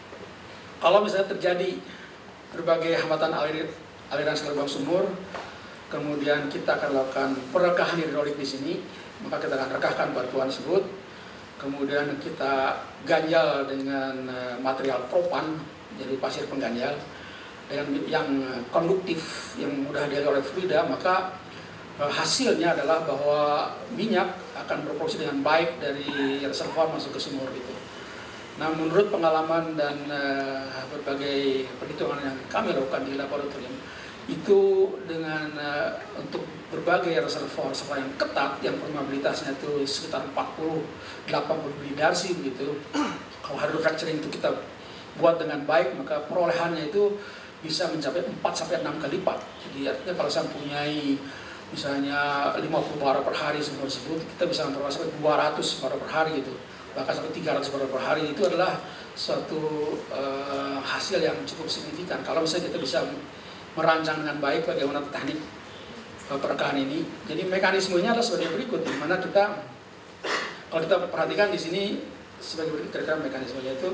kalau misalnya terjadi berbagai hambatan alir, aliran lubang sumur, kemudian kita akan lakukan perekahan hidrolik di sini, maka kita akan rekahkan batuan tersebut, kemudian kita ganjal dengan material propan, jadi pasir pengganjal, dengan yang konduktif, yang mudah dialiri oleh fluida, maka hasilnya adalah bahwa minyak akan berproduksi dengan baik dari reservoir masuk ke sumur itu. Nah, menurut pengalaman dan uh, berbagai perhitungan yang kami lakukan di laboratorium, itu dengan uh, untuk berbagai reservoir reservoir yang ketat, yang probabilitasnya itu sekitar empat puluh sampai delapan puluh milidarsi begitu. Kalau hydrofracturing itu kita buat dengan baik, maka perolehannya itu bisa mencapai empat sampai enam kali lipat. Jadi artinya kalau saya mempunyai misalnya lima puluh barrel per hari sumur tersebut, kita bisa memperoleh sampai dua ratus barrel per hari gitu, bahkan sampai tiga ratus barrel per hari. Itu adalah suatu uh, hasil yang cukup signifikan kalau misalnya kita bisa merancang dengan baik bagaimana teknik uh, perekahan ini. Jadi mekanismenya adalah sebagai berikut, di mana kita, kalau kita perhatikan di sini sebagai berikut kira-kira mekanismenya itu.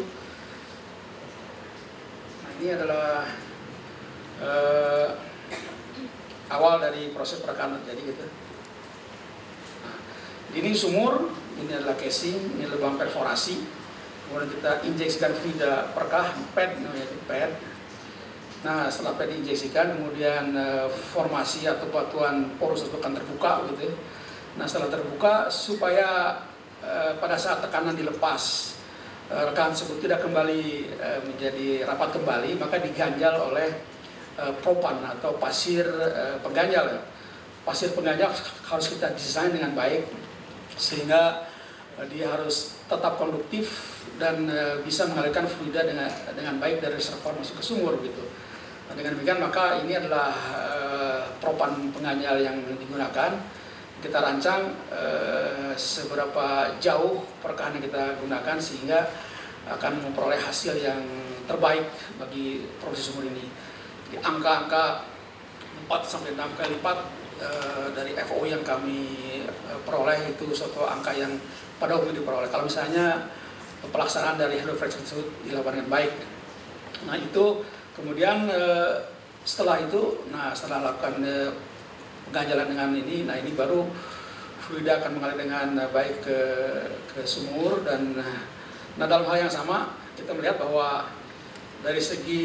Nah, ini adalah uh, awal dari proses perekahan terjadi gitu. Nah, ini sumur, ini adalah casing, ini lubang perforasi. Kemudian kita injeksikan fluida perkah, pad, namanya itu pad. Nah, setelah pad diinjeksikan, kemudian uh, formasi atau batuan porus itu akan terbuka gitu. Nah, setelah terbuka, supaya uh, pada saat tekanan dilepas, uh, rekahan tersebut tidak kembali uh, menjadi rapat kembali, maka diganjal oleh propan atau pasir uh, pengganjal. Pasir pengganjal harus kita desain dengan baik sehingga uh, dia harus tetap konduktif dan uh, bisa mengalirkan fluida dengan dengan baik dari reservoir masuk ke sumur gitu. Nah, dengan demikian maka ini adalah uh, propan pengganjal yang digunakan. Kita rancang uh, seberapa jauh perekahan yang kita gunakan sehingga akan memperoleh hasil yang terbaik bagi produksi sumur ini. Di angka-angka empat sampai enam kali lipat e, dari F O yang kami e, peroleh itu suatu angka yang pada umumnya diperoleh kalau misalnya pelaksanaan dari hydrofracturing tersebut dilakukan dengan baik. Nah, itu kemudian e, setelah itu, nah setelah lakukan e, pengganjalan dengan ini, nah ini baru fluida akan mengalir dengan baik ke, ke sumur. Dan nah dalam hal yang sama kita melihat bahwa dari segi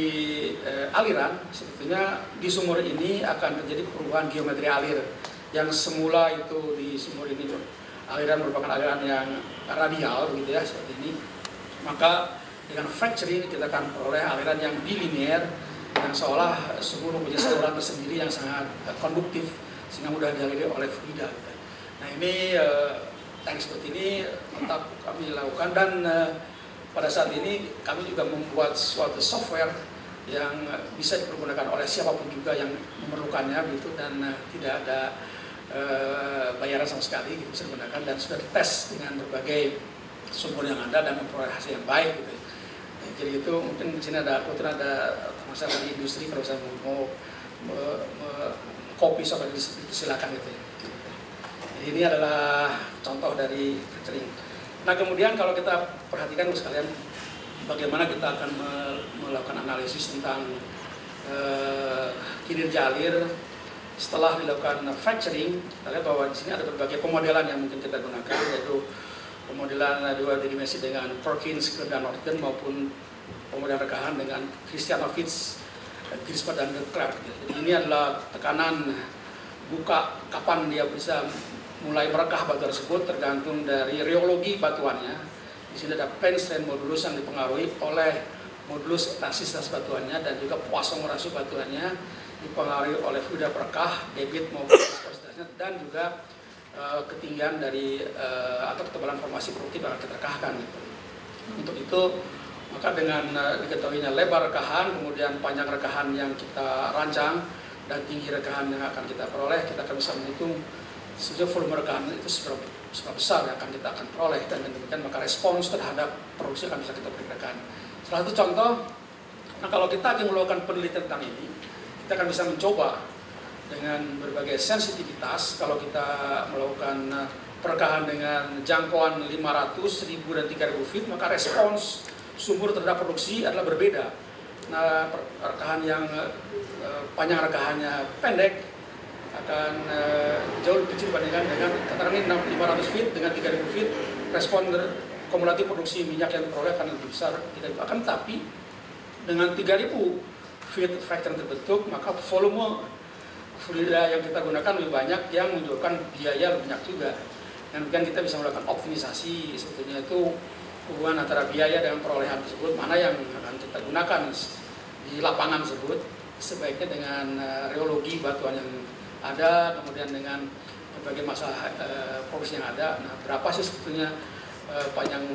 eh, aliran, sebetulnya di sumur ini akan terjadi perubahan geometri alir. Yang semula itu di sumur ini aliran merupakan aliran yang radial, begitu ya, seperti ini. Maka dengan fracturing kita akan peroleh aliran yang bilinear, yang seolah sumur mempunyai saluran tersendiri yang sangat eh, konduktif, sehingga mudah dialiri oleh fluida. Nah, ini eh, teknik seperti ini tetap kami lakukan, dan eh, pada saat ini kami juga membuat suatu software yang bisa dipergunakan oleh siapapun juga yang memerlukannya gitu, dan uh, tidak ada uh, bayaran sama sekali gitu, bisa digunakan dan sudah dites dengan berbagai sumur yang ada dan memperoleh hasil yang baik gitu. Nah, jadi itu mungkin di sini ada kebetulan ada masalah di industri, kalau saya mau copy software ini silakan gitu. Jadi ini adalah contoh dari fracturing. Nah, kemudian kalau kita perhatikan sekalian, bagaimana kita akan melakukan analisis tentang uh, kinerja alir setelah dilakukan fracturing. Kita lihat bahwa di sini ada berbagai pemodelan yang mungkin kita gunakan, yaitu pemodelan dua dimensi dengan Perkins dan Norton, maupun pemodelan rekahan dengan Kristianovich, Grispa dan de Klerk. Jadi ini adalah tekanan buka, kapan dia bisa mulai merekah batu tersebut tergantung dari reologi batuannya. Di sini ada pen strain modulus yang dipengaruhi oleh modulus elastisitas batuannya dan juga Poisson rasio batuannya dipengaruhi oleh fluida perekah, debit maupun viskositasnya, dan juga uh, ketinggian dari uh, atau ketebalan formasi produktif yang akan kita rekahkan. Gitu. Untuk itu maka dengan uh, diketahuinya lebar rekahan, kemudian panjang rekahan yang kita rancang dan tinggi rekahan yang akan kita peroleh, kita akan bisa menghitung sejauh volume rekahan itu seberapa, seberapa besar yang akan kita akan peroleh, dan demikian maka respons terhadap produksi akan bisa kita berikan. Salah satu contoh, nah kalau kita akan melakukan penelitian tentang ini, kita akan bisa mencoba dengan berbagai sensitivitas. Kalau kita melakukan perekahan dengan jangkauan lima ratus, seribu, dan tiga ribu feet, maka respons sumur terhadap produksi adalah berbeda. Nah, rekahan yang eh, panjang rekahannya pendek akan eh, jauh lebih kecil dibandingkan dengan katakan ini lima ratus feet dengan tiga ribu feet, respon kumulatif produksi minyak yang diperoleh akan lebih besar. Tidak akan, tapi dengan tiga ribu feet fracture terbentuk, maka volume fluida yang kita gunakan lebih banyak yang menyebabkan biaya lebih banyak juga. Dan kemudian kita bisa melakukan optimisasi, sebetulnya itu hubungan antara biaya dengan perolehan tersebut, mana yang akan kita gunakan di lapangan tersebut sebaiknya dengan uh, reologi batuan yang ada, kemudian dengan berbagai masalah uh, produksi yang ada. Nah, berapa sih sebetulnya uh, panjang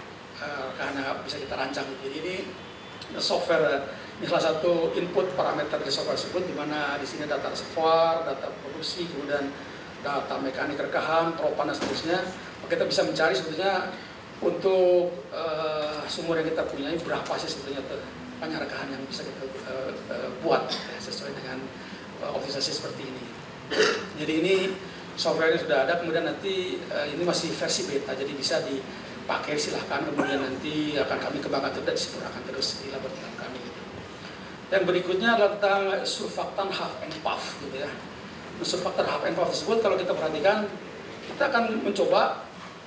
uh, karena bisa kita rancang. Jadi ini software, ini salah satu input parameter di software tersebut, di mana di sini data reservoir, data produksi, kemudian data mekanik rekahan, propan, dan seterusnya. Kita bisa mencari sebetulnya untuk uh, sumur yang kita punya berapa sih sebetulnya panjang rekahan yang bisa kita uh, uh, buat ya, sesuai dengan uh, optimisasi seperti ini. Jadi ini software ini sudah ada, kemudian nanti uh, ini masih versi beta, jadi bisa dipakai silahkan, kemudian nanti akan kami kembangkan terus dan disempurnakan terus di laboratorium kami. Gitu. Yang berikutnya adalah tentang surfaktan half and puff, gitu ya. Surfaktan half and puff tersebut kalau kita perhatikan, kita akan mencoba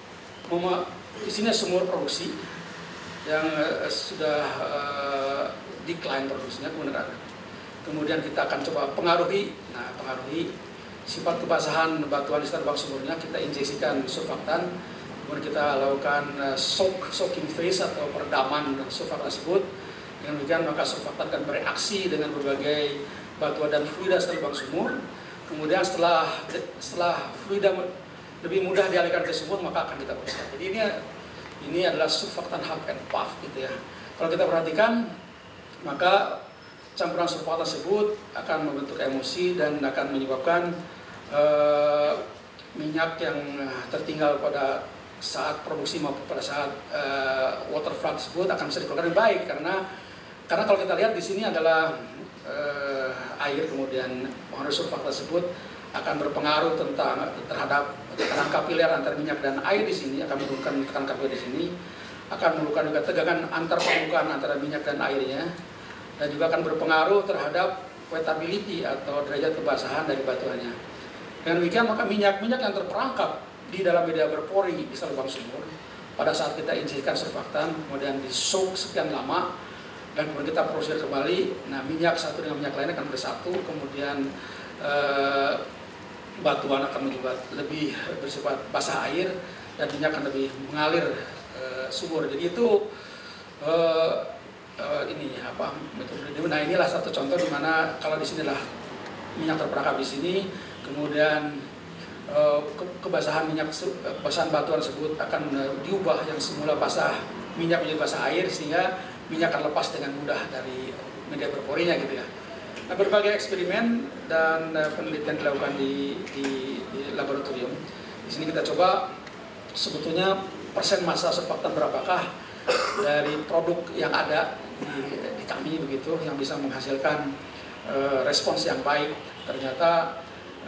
mem di sini sumur produksi yang uh, sudah uh, decline produksinya, kemudian kemudian kita akan coba pengaruhi, nah pengaruhi sifat kebasahan batuan di sekitar bak sumurnya, kita injeksikan surfaktan, kemudian kita lakukan uh, soak, soaking phase atau peredaman surfaktan tersebut. Dengan demikian maka surfaktan akan bereaksi dengan berbagai batuan dan fluida sekitar bak sumur. Kemudian setelah setelah fluida lebih mudah dialihkan ke sumur, maka akan kita proses. Jadi ini ini adalah surfaktan half and puff, gitu ya. Kalau kita perhatikan, maka campuran surfaktan tersebut akan membentuk emosi dan akan menyebabkan uh, minyak yang tertinggal pada saat produksi maupun pada saat uh, water flood tersebut akan bisa dikeluarkan dengan baik, karena karena kalau kita lihat di sini adalah uh, air, kemudian pengaruh surfaktan tersebut akan berpengaruh tentang terhadap tekanan kapiler antara minyak dan air di sini, akan menurunkan tekanan kapiler di sini, akan menurunkan juga tegangan antar permukaan antara minyak dan airnya, dan juga akan berpengaruh terhadap wettability atau derajat kebasahan dari batuannya. Dengan demikian maka minyak-minyak yang terperangkap di dalam media berpori di sekitar bak sumur pada saat kita injeksikan surfaktan, kemudian di soak sekian lama, dan kemudian kita proses kembali, nah minyak satu dengan minyak lainnya akan bersatu, kemudian eh, batuan akan menjadi lebih bersifat basah air dan minyak akan lebih mengalir e, sumur. Jadi itu e, e, ini apa metode. Nah inilah satu contoh di mana kalau di sinilah minyak terperangkap di sini, kemudian e, ke, kebasahan minyak kebasahan batuan tersebut akan e, diubah yang semula basah minyak menjadi basah air, sehingga minyak akan lepas dengan mudah dari media berporinya, gitu ya. Nah, berbagai eksperimen dan uh, penelitian dilakukan di, di, di laboratorium. Di sini kita coba sebetulnya persen massa surfaktan berapakah dari produk yang ada di, di kami begitu yang bisa menghasilkan uh, respons yang baik. Ternyata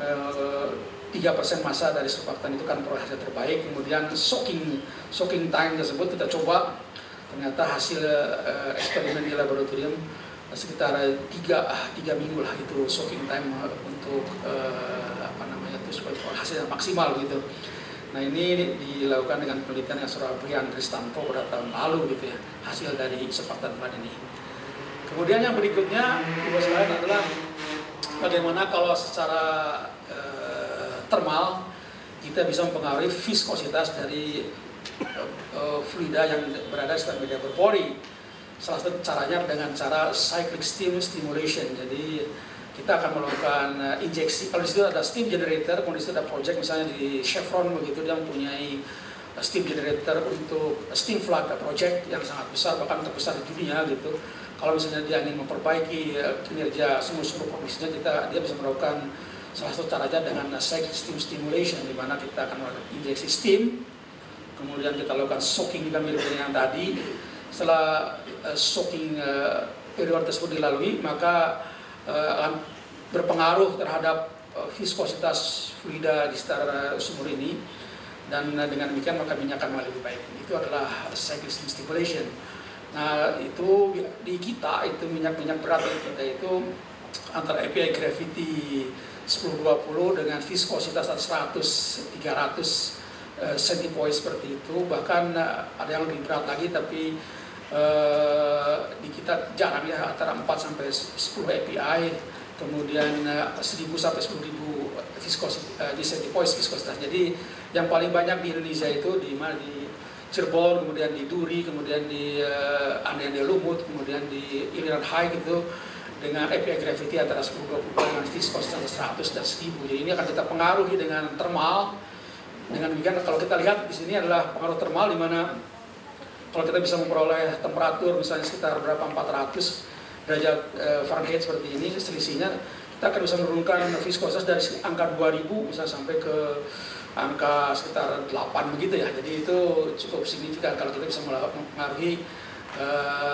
uh, tiga persen massa dari surfaktan itu kan proses terbaik. Kemudian soaking soaking time tersebut kita coba, ternyata hasil uh, eksperimen di laboratorium sekitar tiga tiga minggu lah itu soaking time untuk uh, apa namanya itu supaya hasilnya maksimal gitu. Nah ini dilakukan dengan penelitian yang Surabrian Kristanto pada tahun lalu, gitu ya, hasil dari surfaktan ini. Kemudian yang berikutnya ibu sekalian adalah bagaimana kalau secara uh, termal kita bisa mempengaruhi viskositas dari uh, uh, fluida yang berada di sekitar media berpori. Salah satu caranya dengan cara cyclic steam stimulation. Jadi kita akan melakukan uh, injeksi. Kalau di situ ada steam generator, kemudian di situ ada project misalnya di Chevron begitu, dia mempunyai uh, steam generator untuk steam flood project yang sangat besar, bahkan terbesar di dunia gitu. Kalau misalnya dia ingin memperbaiki uh, kinerja sumur-sumur produksinya, kita dia bisa melakukan salah satu caranya dengan uh, cyclic steam stimulation, di mana kita akan melakukan injeksi steam, kemudian kita lakukan soaking juga mirip dengan yang tadi. Setelah uh, soaking uh, periode tersebut dilalui, maka uh, akan berpengaruh terhadap uh, viskositas fluida di sekitar uh, sumur ini, dan uh, dengan demikian maka minyak akan lebih baik. Itu adalah cyclic steam stimulation. Nah, itu di kita itu minyak-minyak berat di kita itu antara A P I gravity sepuluh dua puluh dengan viskositas seratus tiga ratus uh, centipoise seperti itu. Bahkan uh, ada yang lebih berat lagi, tapi Uh, di kita jarang ya, antara empat sampai sepuluh A P I, kemudian uh, seribu sampai sepuluh ribu viskositas, uh, di centipoise viskositas. Jadi yang paling banyak di Indonesia itu di mana, di Cirebon, kemudian di Duri, kemudian di uh, Ande-Ande Lumut, kemudian di Irian High gitu, dengan A P I gravity antara sepuluh dua puluh dengan viskositas seratus dan seribu. Jadi ini akan kita pengaruhi dengan thermal. Dengan demikian kalau kita lihat di sini adalah pengaruh thermal, di mana kalau kita bisa memperoleh temperatur misalnya sekitar berapa empat ratus derajat e, Fahrenheit seperti ini, selisihnya kita akan bisa menurunkan viskositas dari angka dua ribu bisa sampai ke angka sekitar delapan begitu ya. Jadi itu cukup signifikan kalau kita bisa mempengaruhi e,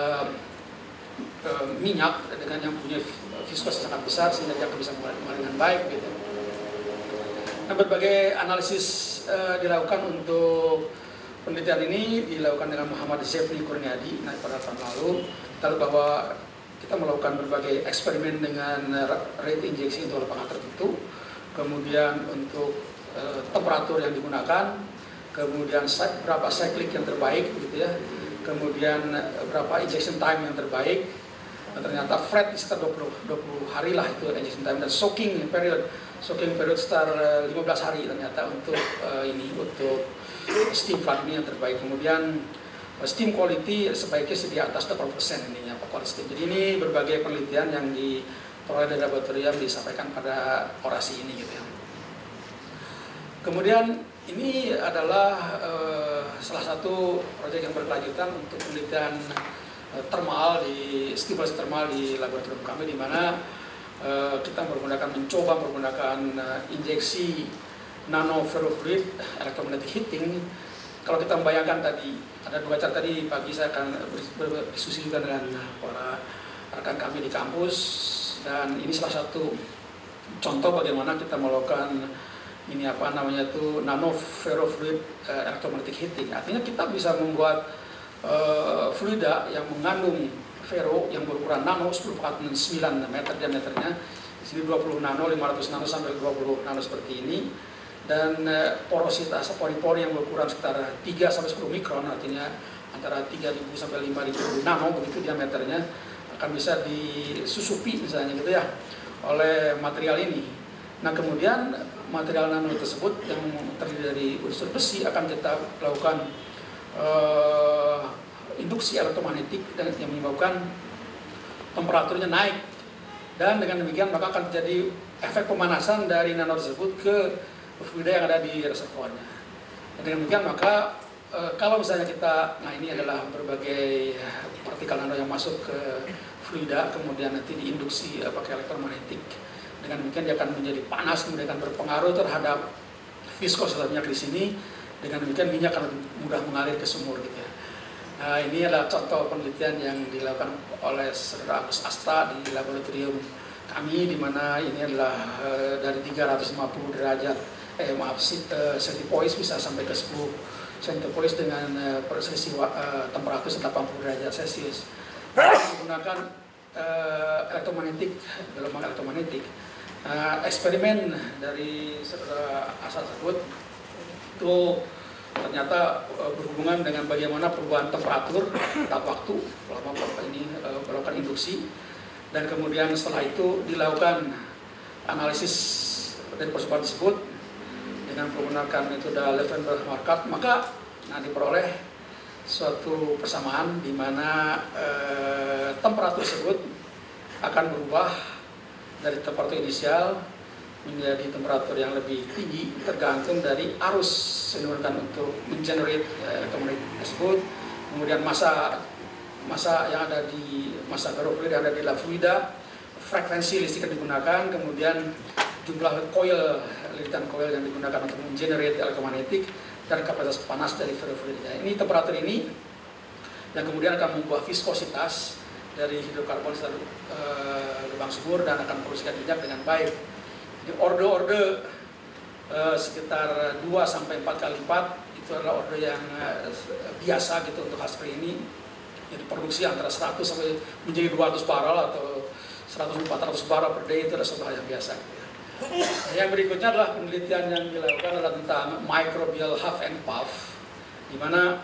e, minyak dengan yang punya viskositas sangat besar sehingga dia akan bisa mengalir dengan baik gitu. Nah, berbagai analisis e, dilakukan untuk penelitian ini dilakukan dengan Muhammad Zefni Kurniadi. Nah, pada tahun lalu kita tahu bahwa kita melakukan berbagai eksperimen dengan rate injeksi untuk lapangan tertentu, kemudian untuk uh, temperatur yang digunakan, kemudian berapa cyclic yang terbaik, gitu ya, kemudian uh, berapa injection time yang terbaik. Nah, ternyata flat di sekitar dua puluh, dua puluh hari lah itu injection time, dan soaking period, soaking period sekitar uh, lima belas hari ternyata untuk uh, ini untuk steam flood ini yang terbaik. Kemudian steam quality sebaiknya di atas delapan puluh persen ininya quality steam. Jadi ini berbagai penelitian yang diperoleh dari laboratorium disampaikan pada orasi ini gitu ya. Kemudian ini adalah uh, salah satu proyek yang berkelanjutan untuk penelitian uh, thermal di stimulasi thermal di laboratorium kami, di mana uh, kita menggunakan mencoba menggunakan uh, injeksi nano ferrofluid electromagnetic heating. Kalau kita membayangkan tadi ada dua cara, tadi pagi saya akan berdiskusi juga dengan para rekan kami di kampus, dan ini salah satu contoh bagaimana kita melakukan ini apa namanya itu nano ferrofluid electromagnetic heating. Artinya kita bisa membuat uh, fluida yang mengandung ferro yang berukuran nano sepuluh kali sembilan meter diameternya. Di sini dua puluh nano, lima ratus nano sampai dua puluh nano seperti ini. Dan e, porositas pori-pori yang berukuran sekitar tiga sampai sepuluh mikron, artinya antara tiga ribu sampai lima ribu nano begitu diameternya, akan bisa disusupi misalnya gitu ya oleh material ini. Nah, kemudian material nano tersebut yang terdiri dari unsur besi akan kita lakukan e, induksi elektromagnetik dan yang menyebabkan temperaturnya naik, dan dengan demikian maka akan terjadi efek pemanasan dari nano tersebut ke fluida yang ada di reservoirnya. Dan dengan demikian maka e, kalau misalnya kita, nah ini adalah berbagai partikel nano yang masuk ke fluida, kemudian nanti diinduksi e, pakai elektromagnetik. Dengan demikian dia akan menjadi panas, kemudian akan berpengaruh terhadap viskositas minyak di sini. Dengan demikian minyak akan mudah mengalir ke sumur gitu ya. Nah, ini adalah contoh penelitian yang dilakukan oleh Saudara Agus Astra di laboratorium kami, di mana ini adalah e, dari tiga ratus lima puluh derajat eh maaf centipoise bisa sampai ke sepuluh centipoise dengan uh, selisih uh, temperatur delapan puluh derajat Celcius. Menggunakan uh, elektromagnetik, gelombang elektromagnetik. Uh, eksperimen dari saudara asal tersebut itu ternyata uh, berhubungan dengan bagaimana perubahan temperatur tahap waktu selama ini uh, melakukan induksi, dan kemudian setelah itu dilakukan analisis dari percobaan tersebut dengan menggunakan metode Levenberg Markup, maka nah diperoleh suatu persamaan di mana eh, temperatur tersebut akan berubah dari temperatur inisial menjadi temperatur yang lebih tinggi tergantung dari arus yang digunakan untuk mengenerate elektromagnetik tersebut, kemudian massa massa yang ada di massa ferrofluid yang ada di la fluida, frekuensi listrik yang digunakan, kemudian jumlah coil, lilitan coil yang digunakan untuk mengenerate elektromagnetik, dan kapasitas panas dari ferrofluidnya. Ini temperatur ini yang kemudian akan membuat viskositas dari hidrokarbon di uh, lubang sumur dan akan memproduksikan minyak dengan baik. Jadi orde-orde uh, sekitar dua sampai empat kali lipat itu adalah orde yang uh, biasa gitu untuk hal seperti ini. Jadi produksi antara seratus sampai menjadi dua ratus barrel atau seratus sampai empat ratus barrel per day itu adalah suatu hal yang biasa gitu ya. Yang berikutnya adalah penelitian yang dilakukan adalah tentang microbial huff and puff, di mana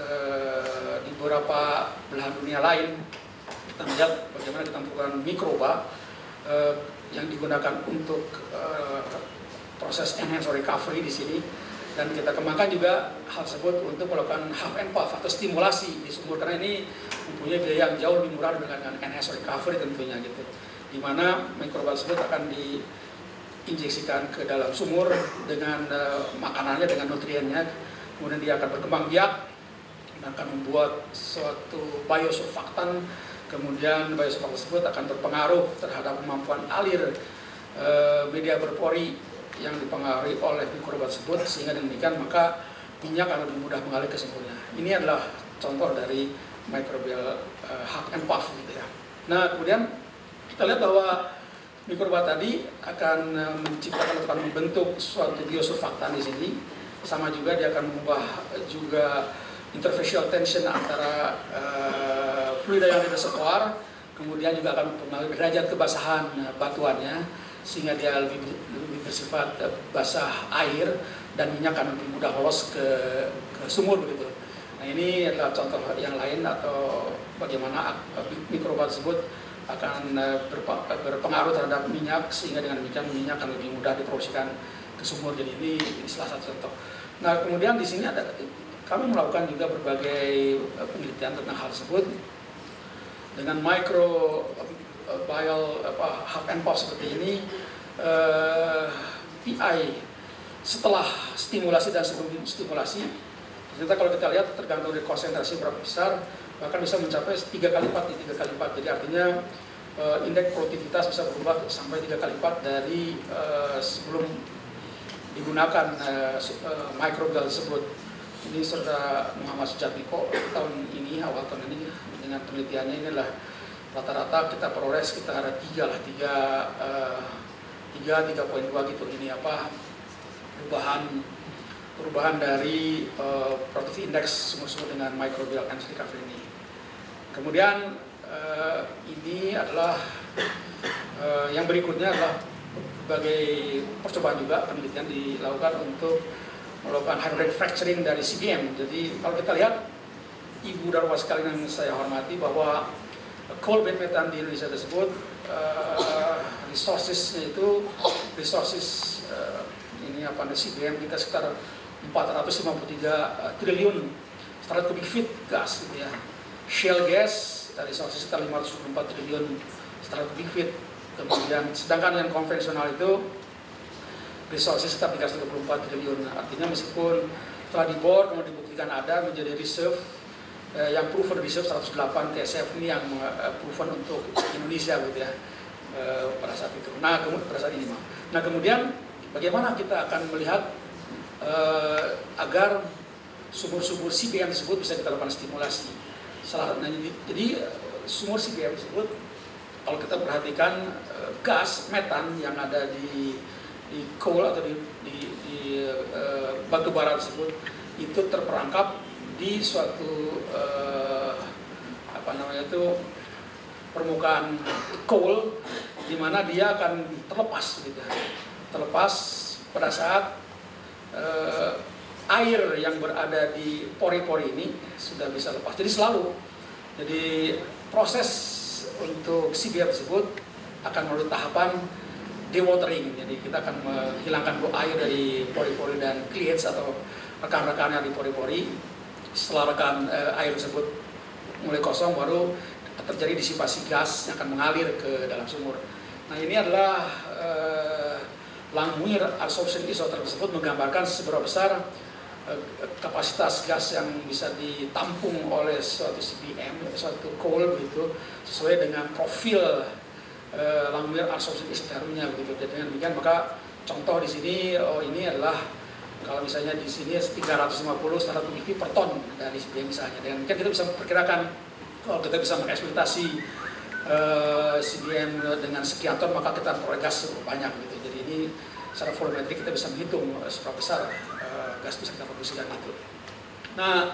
eh, di beberapa belahan dunia lain kita melihat bagaimana ketampukan mikroba eh, yang digunakan untuk eh, proses enhanced recovery di sini, dan kita kembangkan juga hal tersebut untuk melakukan huff and puff atau stimulasi di sumur, karena ini mempunyai biaya yang jauh lebih murah dengan enhanced recovery tentunya gitu, di mana mikroba tersebut akan di injeksikan ke dalam sumur dengan uh, makanannya, dengan nutriennya, kemudian dia akan berkembang biak dan akan membuat suatu biosurfaktan, kemudian biosurfaktan tersebut akan berpengaruh terhadap kemampuan alir uh, media berpori yang dipengaruhi oleh mikroba tersebut, sehingga demikian maka minyak akan lebih mudah mengalir ke sumurnya. Ini adalah contoh dari microbial uh, huff and puff gitu ya. Nah, kemudian kita lihat bahwa mikroba tadi akan menciptakan atau akan membentuk suatu biosurfaktan di sini. Sama juga dia akan mengubah juga interfacial tension antara uh, fluida yang di reservoir, kemudian juga akan mempengaruhi derajat kebasahan batuannya, sehingga dia lebih, lebih bersifat basah air dan minyak akan lebih mudah lolos ke, ke sumur begitu. Nah, ini adalah contoh yang lain atau bagaimana mikroba tersebut akan berpengaruh terhadap minyak, sehingga dengan demikian minyak akan lebih mudah diproduksikan ke sumur. Jadi ini, ini salah satu contoh. Nah, kemudian di sini ada kami melakukan juga berbagai penelitian tentang hal tersebut dengan micro bial apa huff and puff seperti ini. eh, P I setelah stimulasi dan sebelum stimulasi, ternyata kalau kita lihat tergantung dari konsentrasi berapa besar, bahkan bisa mencapai tiga kali lipat, tiga kali lipat. Jadi artinya uh, indeks produktivitas bisa berubah sampai tiga kali lipat dari uh, sebelum digunakan uh, uh, microbial tersebut. Ini saudara Muhammad Sujatmiko tahun ini, awal tahun ini dengan penelitiannya ini adalah rata-rata kita peroleh sekitar tiga lah, tiga, uh, tiga, tiga poin dua gitu. Ini apa perubahan perubahan dari uh, produktif indeks sumur-sumur dengan microbial enhanced recovery ini. Kemudian uh, ini adalah uh, yang berikutnya adalah berbagai percobaan juga penelitian dilakukan untuk melakukan hydrogen fracturing dari C B M. Jadi kalau kita lihat, ibu dan bapak sekalian yang saya hormati, bahwa coal bed methane di Indonesia tersebut uh, resourcesnya itu resources uh, ini apa C B M kita sekitar empat ratus lima puluh tiga triliun standar kubik feet gas gitu ya. Shale gas dari resources sekitar lima ratus dua puluh empat triliun standar kubik feet. Kemudian sedangkan yang konvensional itu resources sekitar tiga ratus tiga puluh empat triliun. Artinya meskipun telah dibor kemudian dibuktikan ada menjadi reserve eh, yang proven reserve seratus delapan T S F ini yang eh, proven untuk Indonesia gitu ya eh, pada saat itu. Nah, kemudian pada saat ini maaf. Nah, kemudian bagaimana kita akan melihat Uh, agar sumur-sumur C B M tersebut bisa kita lakukan stimulasi. Salah, nah, jadi, jadi sumur C B M tersebut kalau kita perhatikan uh, gas metan yang ada di di coal atau di, di, di uh, batu bara tersebut itu terperangkap di suatu uh, apa namanya itu permukaan coal, di mana dia akan terlepas gitu. Terlepas pada saat Uh, air yang berada di pori-pori ini sudah bisa lepas. Jadi selalu, jadi proses untuk C B M tersebut akan melalui tahapan dewatering, jadi kita akan menghilangkan air dari pori-pori dan cleats atau rekan-rekan yang di pori-pori. Setelah rekan eh, air tersebut mulai kosong, baru terjadi disipasi gas yang akan mengalir ke dalam sumur. Nah, ini adalah eh, Langmuir absorption isotope tersebut menggambarkan seberapa besar eh, kapasitas gas yang bisa ditampung oleh suatu C B M, suatu coal begitu, sesuai dengan profil Uh, Langmuir absorption isotermnya begitu. Jadi dengan demikian maka contoh di sini, oh ini adalah kalau misalnya di sini tiga ratus lima puluh standar M V per ton dari C B M misalnya. Dengan demikian kita bisa memperkirakan kalau kita bisa mengeksploitasi uh, C B M dengan sekian ton, maka kita peroleh gas cukup banyak gitu. Jadi ini secara volumetrik kita bisa menghitung seberapa besar uh, gas bisa kita produksikan itu. Nah,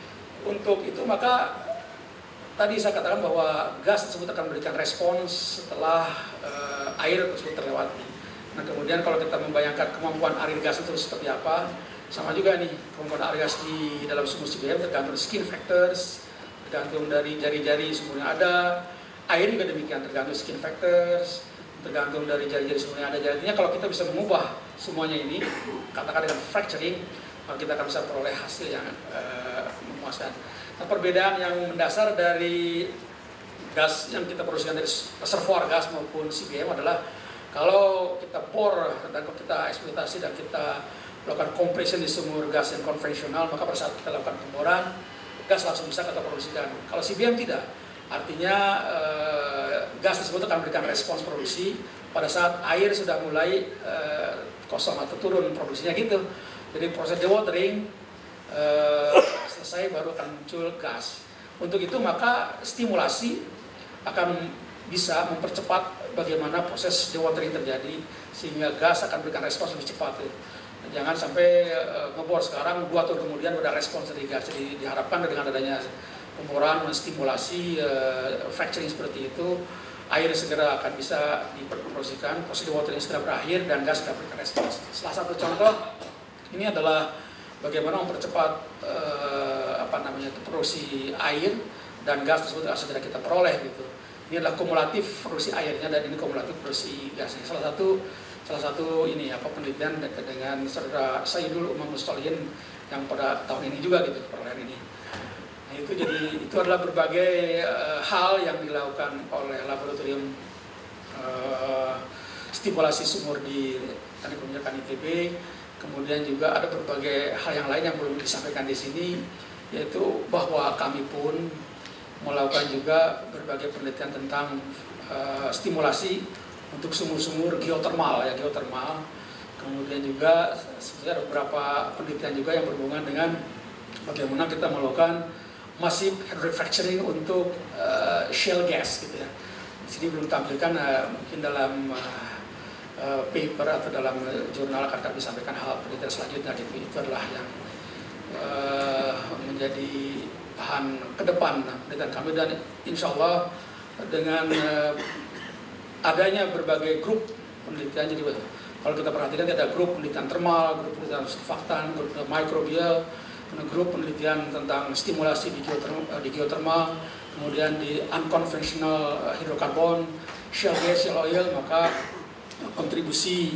untuk itu maka tadi saya katakan bahwa gas tersebut akan memberikan respons setelah uh, air tersebut terlewati. Nah, kemudian kalau kita membayangkan kemampuan air gas itu seperti apa, sama juga nih kemampuan air gas di dalam sumur C B M tergantung skin factors, tergantung dari jari-jari sumur yang ada. Air juga demikian, tergantung skin factors, tergantung dari jari-jari sumur yang ada. Jadinya kalau kita bisa mengubah semuanya ini, katakan dengan fracturing, maka kita akan bisa peroleh hasil yang uh, memuaskan. Nah, perbedaan yang mendasar dari gas yang kita produksikan dari reservoir gas maupun C B M adalah kalau kita bor dan kalau kita eksploitasi dan kita melakukan compression di sumur gas yang konvensional, maka pada saat kita lakukan pemboran, gas langsung bisa kita produksikan. Kalau C B M tidak, artinya eh, gas tersebut akan memberikan respons produksi pada saat air sudah mulai eh, kosong atau turun produksinya gitu. Jadi proses dewatering Uh, selesai baru akan muncul gas. Untuk itu maka stimulasi akan bisa mempercepat bagaimana proses dewatering terjadi sehingga gas akan berikan respons lebih cepat. Ya. Jangan sampai uh, ngebor sekarang dua tahun kemudian ada respons dari gas. Jadi diharapkan dengan adanya pemboran menstimulasi uh, fracturing seperti itu, air segera akan bisa diproduksikan, proses dewatering segera berakhir dan gas segera berikan respons. Salah satu contoh ini adalah bagaimana mempercepat eh, apa namanya itu produksi air dan gas tersebut akan segera kita peroleh gitu. Ini adalah kumulatif produksi airnya dan ini kumulatif produksi gasnya. Salah satu salah satu ini apa penelitian dengan saudara Sayyidul Umam Mustalihin yang pada tahun ini juga gitu perolehan ini. Nah, itu jadi itu adalah berbagai uh, hal yang dilakukan oleh laboratorium uh, stimulasi sumur di Teknik Perminyakan I T B. Kemudian juga ada berbagai hal yang lain yang belum disampaikan di sini, yaitu bahwa kami pun melakukan juga berbagai penelitian tentang uh, stimulasi untuk sumur-sumur geotermal ya geotermal. Kemudian juga sebenarnya ada beberapa penelitian juga yang berhubungan dengan bagaimana kita melakukan massive hydraulic fracturing untuk uh, shale gas gitu ya. Di sini belum tampilkan uh, mungkin dalam uh, Uh, paper atau dalam uh, jurnal akan kami sampaikan hal penelitian selanjutnya gitu. Itu adalah yang uh, menjadi bahan ke depan penelitian kami dan insya Allah dengan uh, adanya berbagai grup penelitian, jadi kalau kita perhatikan ada grup penelitian termal, grup penelitian surfaktan, grup penelitian mikrobial, grup penelitian tentang stimulasi di geotermal, di geotermal kemudian di unconventional hydrocarbon, shale gas, shale oil, maka kontribusi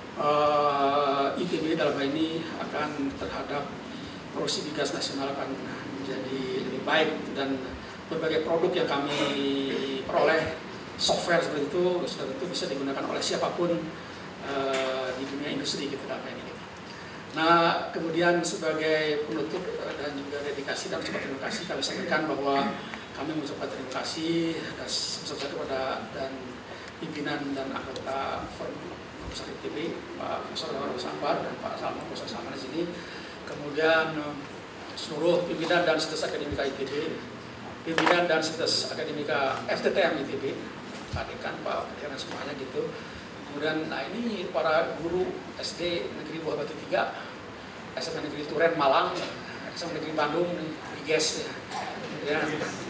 uh, I T B dalam hal ini akan terhadap produksi gas nasional akan menjadi lebih baik dan berbagai produk yang kami peroleh software seperti itu sudah tentu bisa digunakan oleh siapapun uh, di dunia industri gitu dalam hal ini. Gitu. Nah, kemudian sebagai penutup dan juga dedikasi dan ucapan terima kasih kami sampaikan bahwa kami mengucapkan terima kasih dan sebesar kepada dan pimpinan dan anggota Forum Besar I T B, Pak Profesor Harus Akbar dan Pak Salman Profesor Salman di sini. Kemudian seluruh pimpinan dan sekretaris akademika I T B, pimpinan dan sekretaris akademika F T T M I T B, Pak Dekan, Pak Dekan semuanya gitu. Kemudian, nah ini para guru S D Negeri Buah Batu tiga, S M N Negeri Turen Malang, S M N Negeri Bandung, I G E S ya. Kemudian,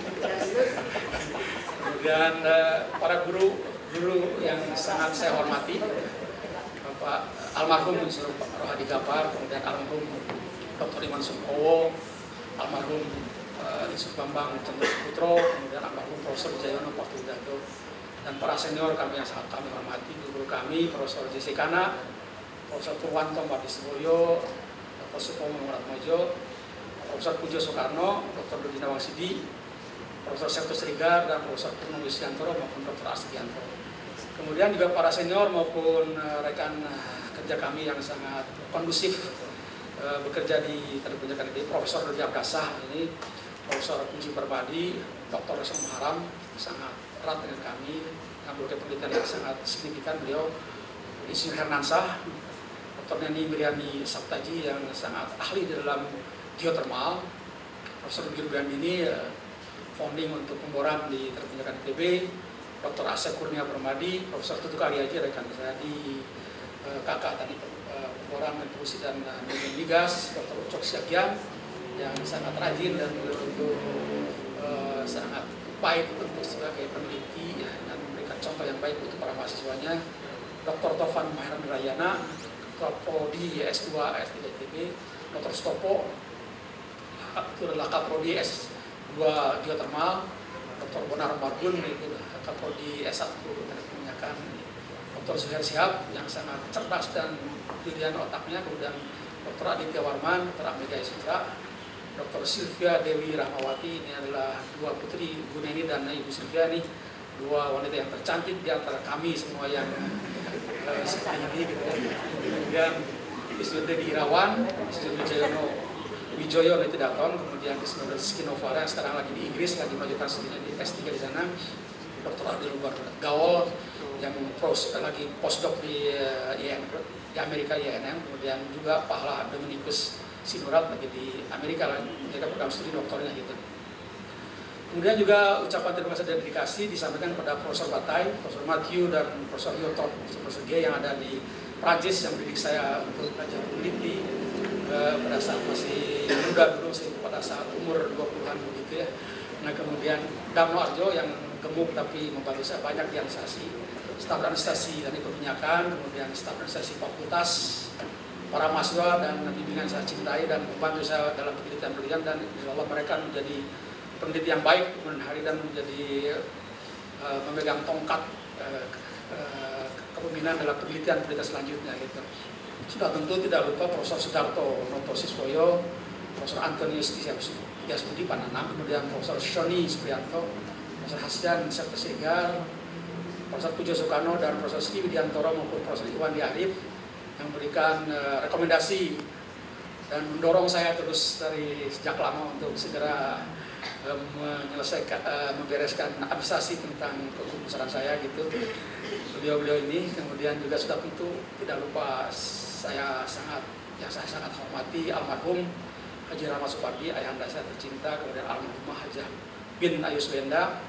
kemudian para guru guru yang sangat saya hormati, Bapak almarhum Pak Rohadi Gapar, kemudian almarhum Doktor Iman Sukowo, almarhum uh, Yusuf Bambang Chandra Putro, kemudian almarhum Profesor Jayono Waktu Widato, dan para senior kami yang sangat kami hormati, guru kami, Profesor Jesse Kana, Profesor Purwanto Mbadismulyo, Doktor Supomo Muratmojo, Profesor Pujo Soekarno, Doktor Dodi Nawangsidi, Profesor Septo Srigar, dan Profesor Purno Wisdiantoro maupun Doktor Astianto. Kemudian juga para senior maupun rekan kerja kami yang sangat kondusif bekerja di Teknik Pendidikan I T B, Profesor Dodi Abdasah ini, Profesor Puji Permadi, Doktor Resum Haram, sangat erat dengan kami, yang memiliki penelitian yang sangat signifikan. Beliau Insinyur Hernansah, Doktor Neni Miriani Saptaji yang sangat ahli di dalam geothermal, Profesor Girban ini founding untuk pemboran di Teknik Pendidikan I T B, Doktor Asep Kurnia Permadi, Profesor Tutuk Aryaji rekan saya di K K tadi pemboran konstruksi dan minyak migas, Doktor Ucok Siagian yang sangat rajin dan tentu uh, sangat baik untuk sebagai peneliti ya, dan memberikan contoh yang baik untuk para mahasiswanya, Doktor Tovan Maheran Rayana, Ketua Prodi S dua S tiga I T B, Doktor Stopo, itu adalah Kaprodi S dua Geothermal, Doktor Bonar Marbun, itu Kaprodi S satu Minyakan, Doktor Zuhair Sihab yang sangat cerdas dan pilihan otaknya, kemudian Doktor Aditya Warman, Doktor Amelia Isudra, Doktor Sylvia Dewi Rahmawati, ini adalah dua putri, Bu Neni dan Ibu Sylvia, nih dua wanita yang tercantik di antara kami semua yang uh, seperti ini. Kemudian Isnu Dedi Irawan, Isnu Wijoyono Wijoyo Netidaton, kemudian Isnu Rizky Novara yang sekarang lagi di Inggris, lagi melanjutkan studinya di S tiga di sana, Doktor Abdul Lubar Gawol yang pros, lagi postdoc di uh, I N, di Amerika I N M, kemudian juga Pahala Dominikus Sinurat lagi di Amerika, mereka program studi doktornya gitu. Kemudian juga ucapan terima kasih dan dedikasi disampaikan kepada Profesor Batai, Profesor Matthew, dan Profesor Yotot, Profesor G yang ada di Prancis yang mendidik saya untuk belajar peneliti eh, pada saat masih muda dulu, pada saat umur dua puluhan begitu ya. Nah kemudian Damno Arjo yang gemuk tapi membantu saya banyak di anestesi, staf anestesi dan keminyakan, kemudian staf anestesi fakultas, para mahasiswa dan bimbingan saya cintai dan membantu saya dalam penelitian-penelitian, dan insya Allah mereka menjadi peneliti yang baik kemudian hari dan menjadi uh, memegang tongkat uh, uh, kepemimpinan dalam penelitian-penelitian selanjutnya gitu. Sudah tentu tidak lupa Profesor Sudarto Noto Siswoyo, Profesor Antonius Tiasbudi Pananam, kemudian Profesor Shoni Supriyanto, Profesor Hasdan Septo Srigar, Profesor Pujo Soekarno, dan Profesor Sri Widiantoro maupun Profesor Iwan Diarif yang memberikan uh, rekomendasi dan mendorong saya terus dari sejak lama untuk segera uh, menyelesaikan, uh, membereskan administrasi tentang kebesaran saya gitu. Beliau-beliau ini kemudian juga sudah tentu tidak lupa saya sangat, yang saya sangat hormati almarhum Haji Rahmat Supardi, ayahanda saya tercinta, kemudian almarhumah Haji bin Ayuswenda,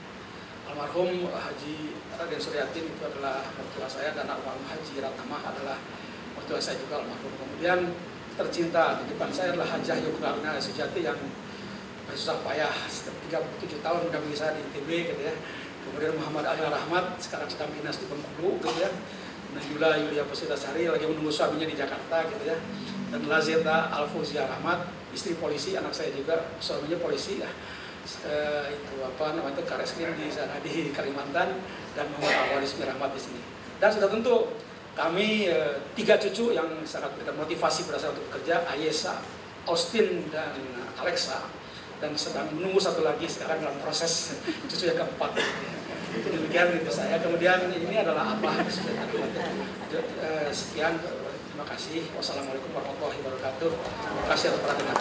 almarhum Haji Raden Suryatin itu adalah mertua saya, dan almarhum Haji Ratnamah adalah mertua saya juga almarhum. Kemudian tercinta di depan saya adalah Hajah Yogyakarta Sujati yang bersusah payah tiga puluh tujuh tahun mendampingi saya di I T B gitu ya. Kemudian Muhammad Ali Rahmat sekarang sedang dinas di Bengkulu gitu ya. Najula Yulia Puspitasari lagi menunggu suaminya di Jakarta gitu ya. Dan Lazeta Alfuzia Rahmat, istri polisi, anak saya juga suaminya polisi ya. Uh, itu apa namanya itu Kareskrim di sana di Kalimantan, dan Muhammad Awalis Rahmat di sini. Dan sudah tentu kami uh, tiga cucu yang sangat memberikan motivasi pada saya untuk bekerja, Ayesa, Austin, dan Alexa, dan sedang menunggu satu lagi sekarang dalam proses cucu yang keempat. Itu demikian itu saya. Kemudian ini adalah apa sudah uh, sekian, terima kasih. Wassalamualaikum warahmatullahi wabarakatuh. Terima kasih atas perhatian.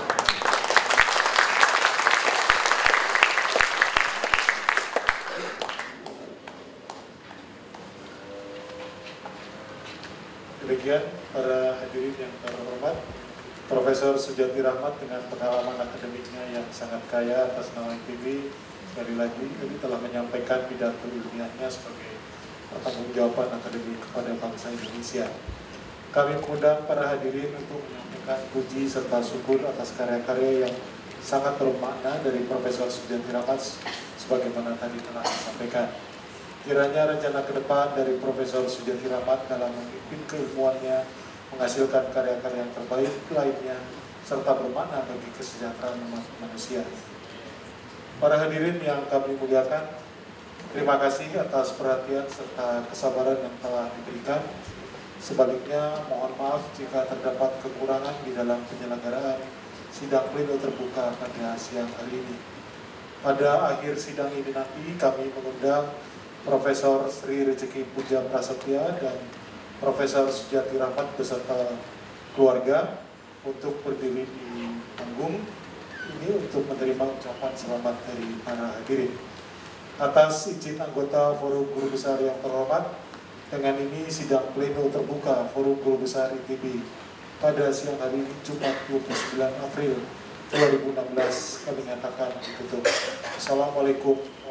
Demikian para hadirin yang terhormat, Profesor Sujati Rahmat dengan pengalaman akademiknya yang sangat kaya atas nama I T B, sekali lagi ini telah menyampaikan pidato ilmiahnya sebagai pertanggungjawaban akademik kepada bangsa Indonesia. Kami mengundang para hadirin untuk menyampaikan puji serta syukur atas karya-karya yang sangat bermakna dari Profesor Sujati Rahmat sebagaimana tadi telah disampaikan. Kiranya rencana ke depan dari Profesor Sujati Rahmat dalam memimpin keilmuannya menghasilkan karya-karya yang terbaik lainnya serta bermakna bagi kesejahteraan umat manusia. Para hadirin yang kami muliakan, Terima kasih atas perhatian serta kesabaran yang telah diberikan. Sebaliknya, mohon maaf jika terdapat kekurangan di dalam penyelenggaraan sidang pleno terbuka pada siang hari ini. Pada akhir sidang ini nanti kami mengundang Profesor Sri Rezeki Puja Prasetya dan Profesor Sujati Rahmat beserta keluarga untuk berdiri di panggung ini untuk menerima ucapan selamat dari para hadirin. Atas izin anggota Forum Guru Besar yang terhormat, dengan ini sidang pleno terbuka Forum Guru Besar I T B pada siang hari ini Jumat dua puluh sembilan April dua ribu enam belas kami nyatakan ditutup. Assalamualaikum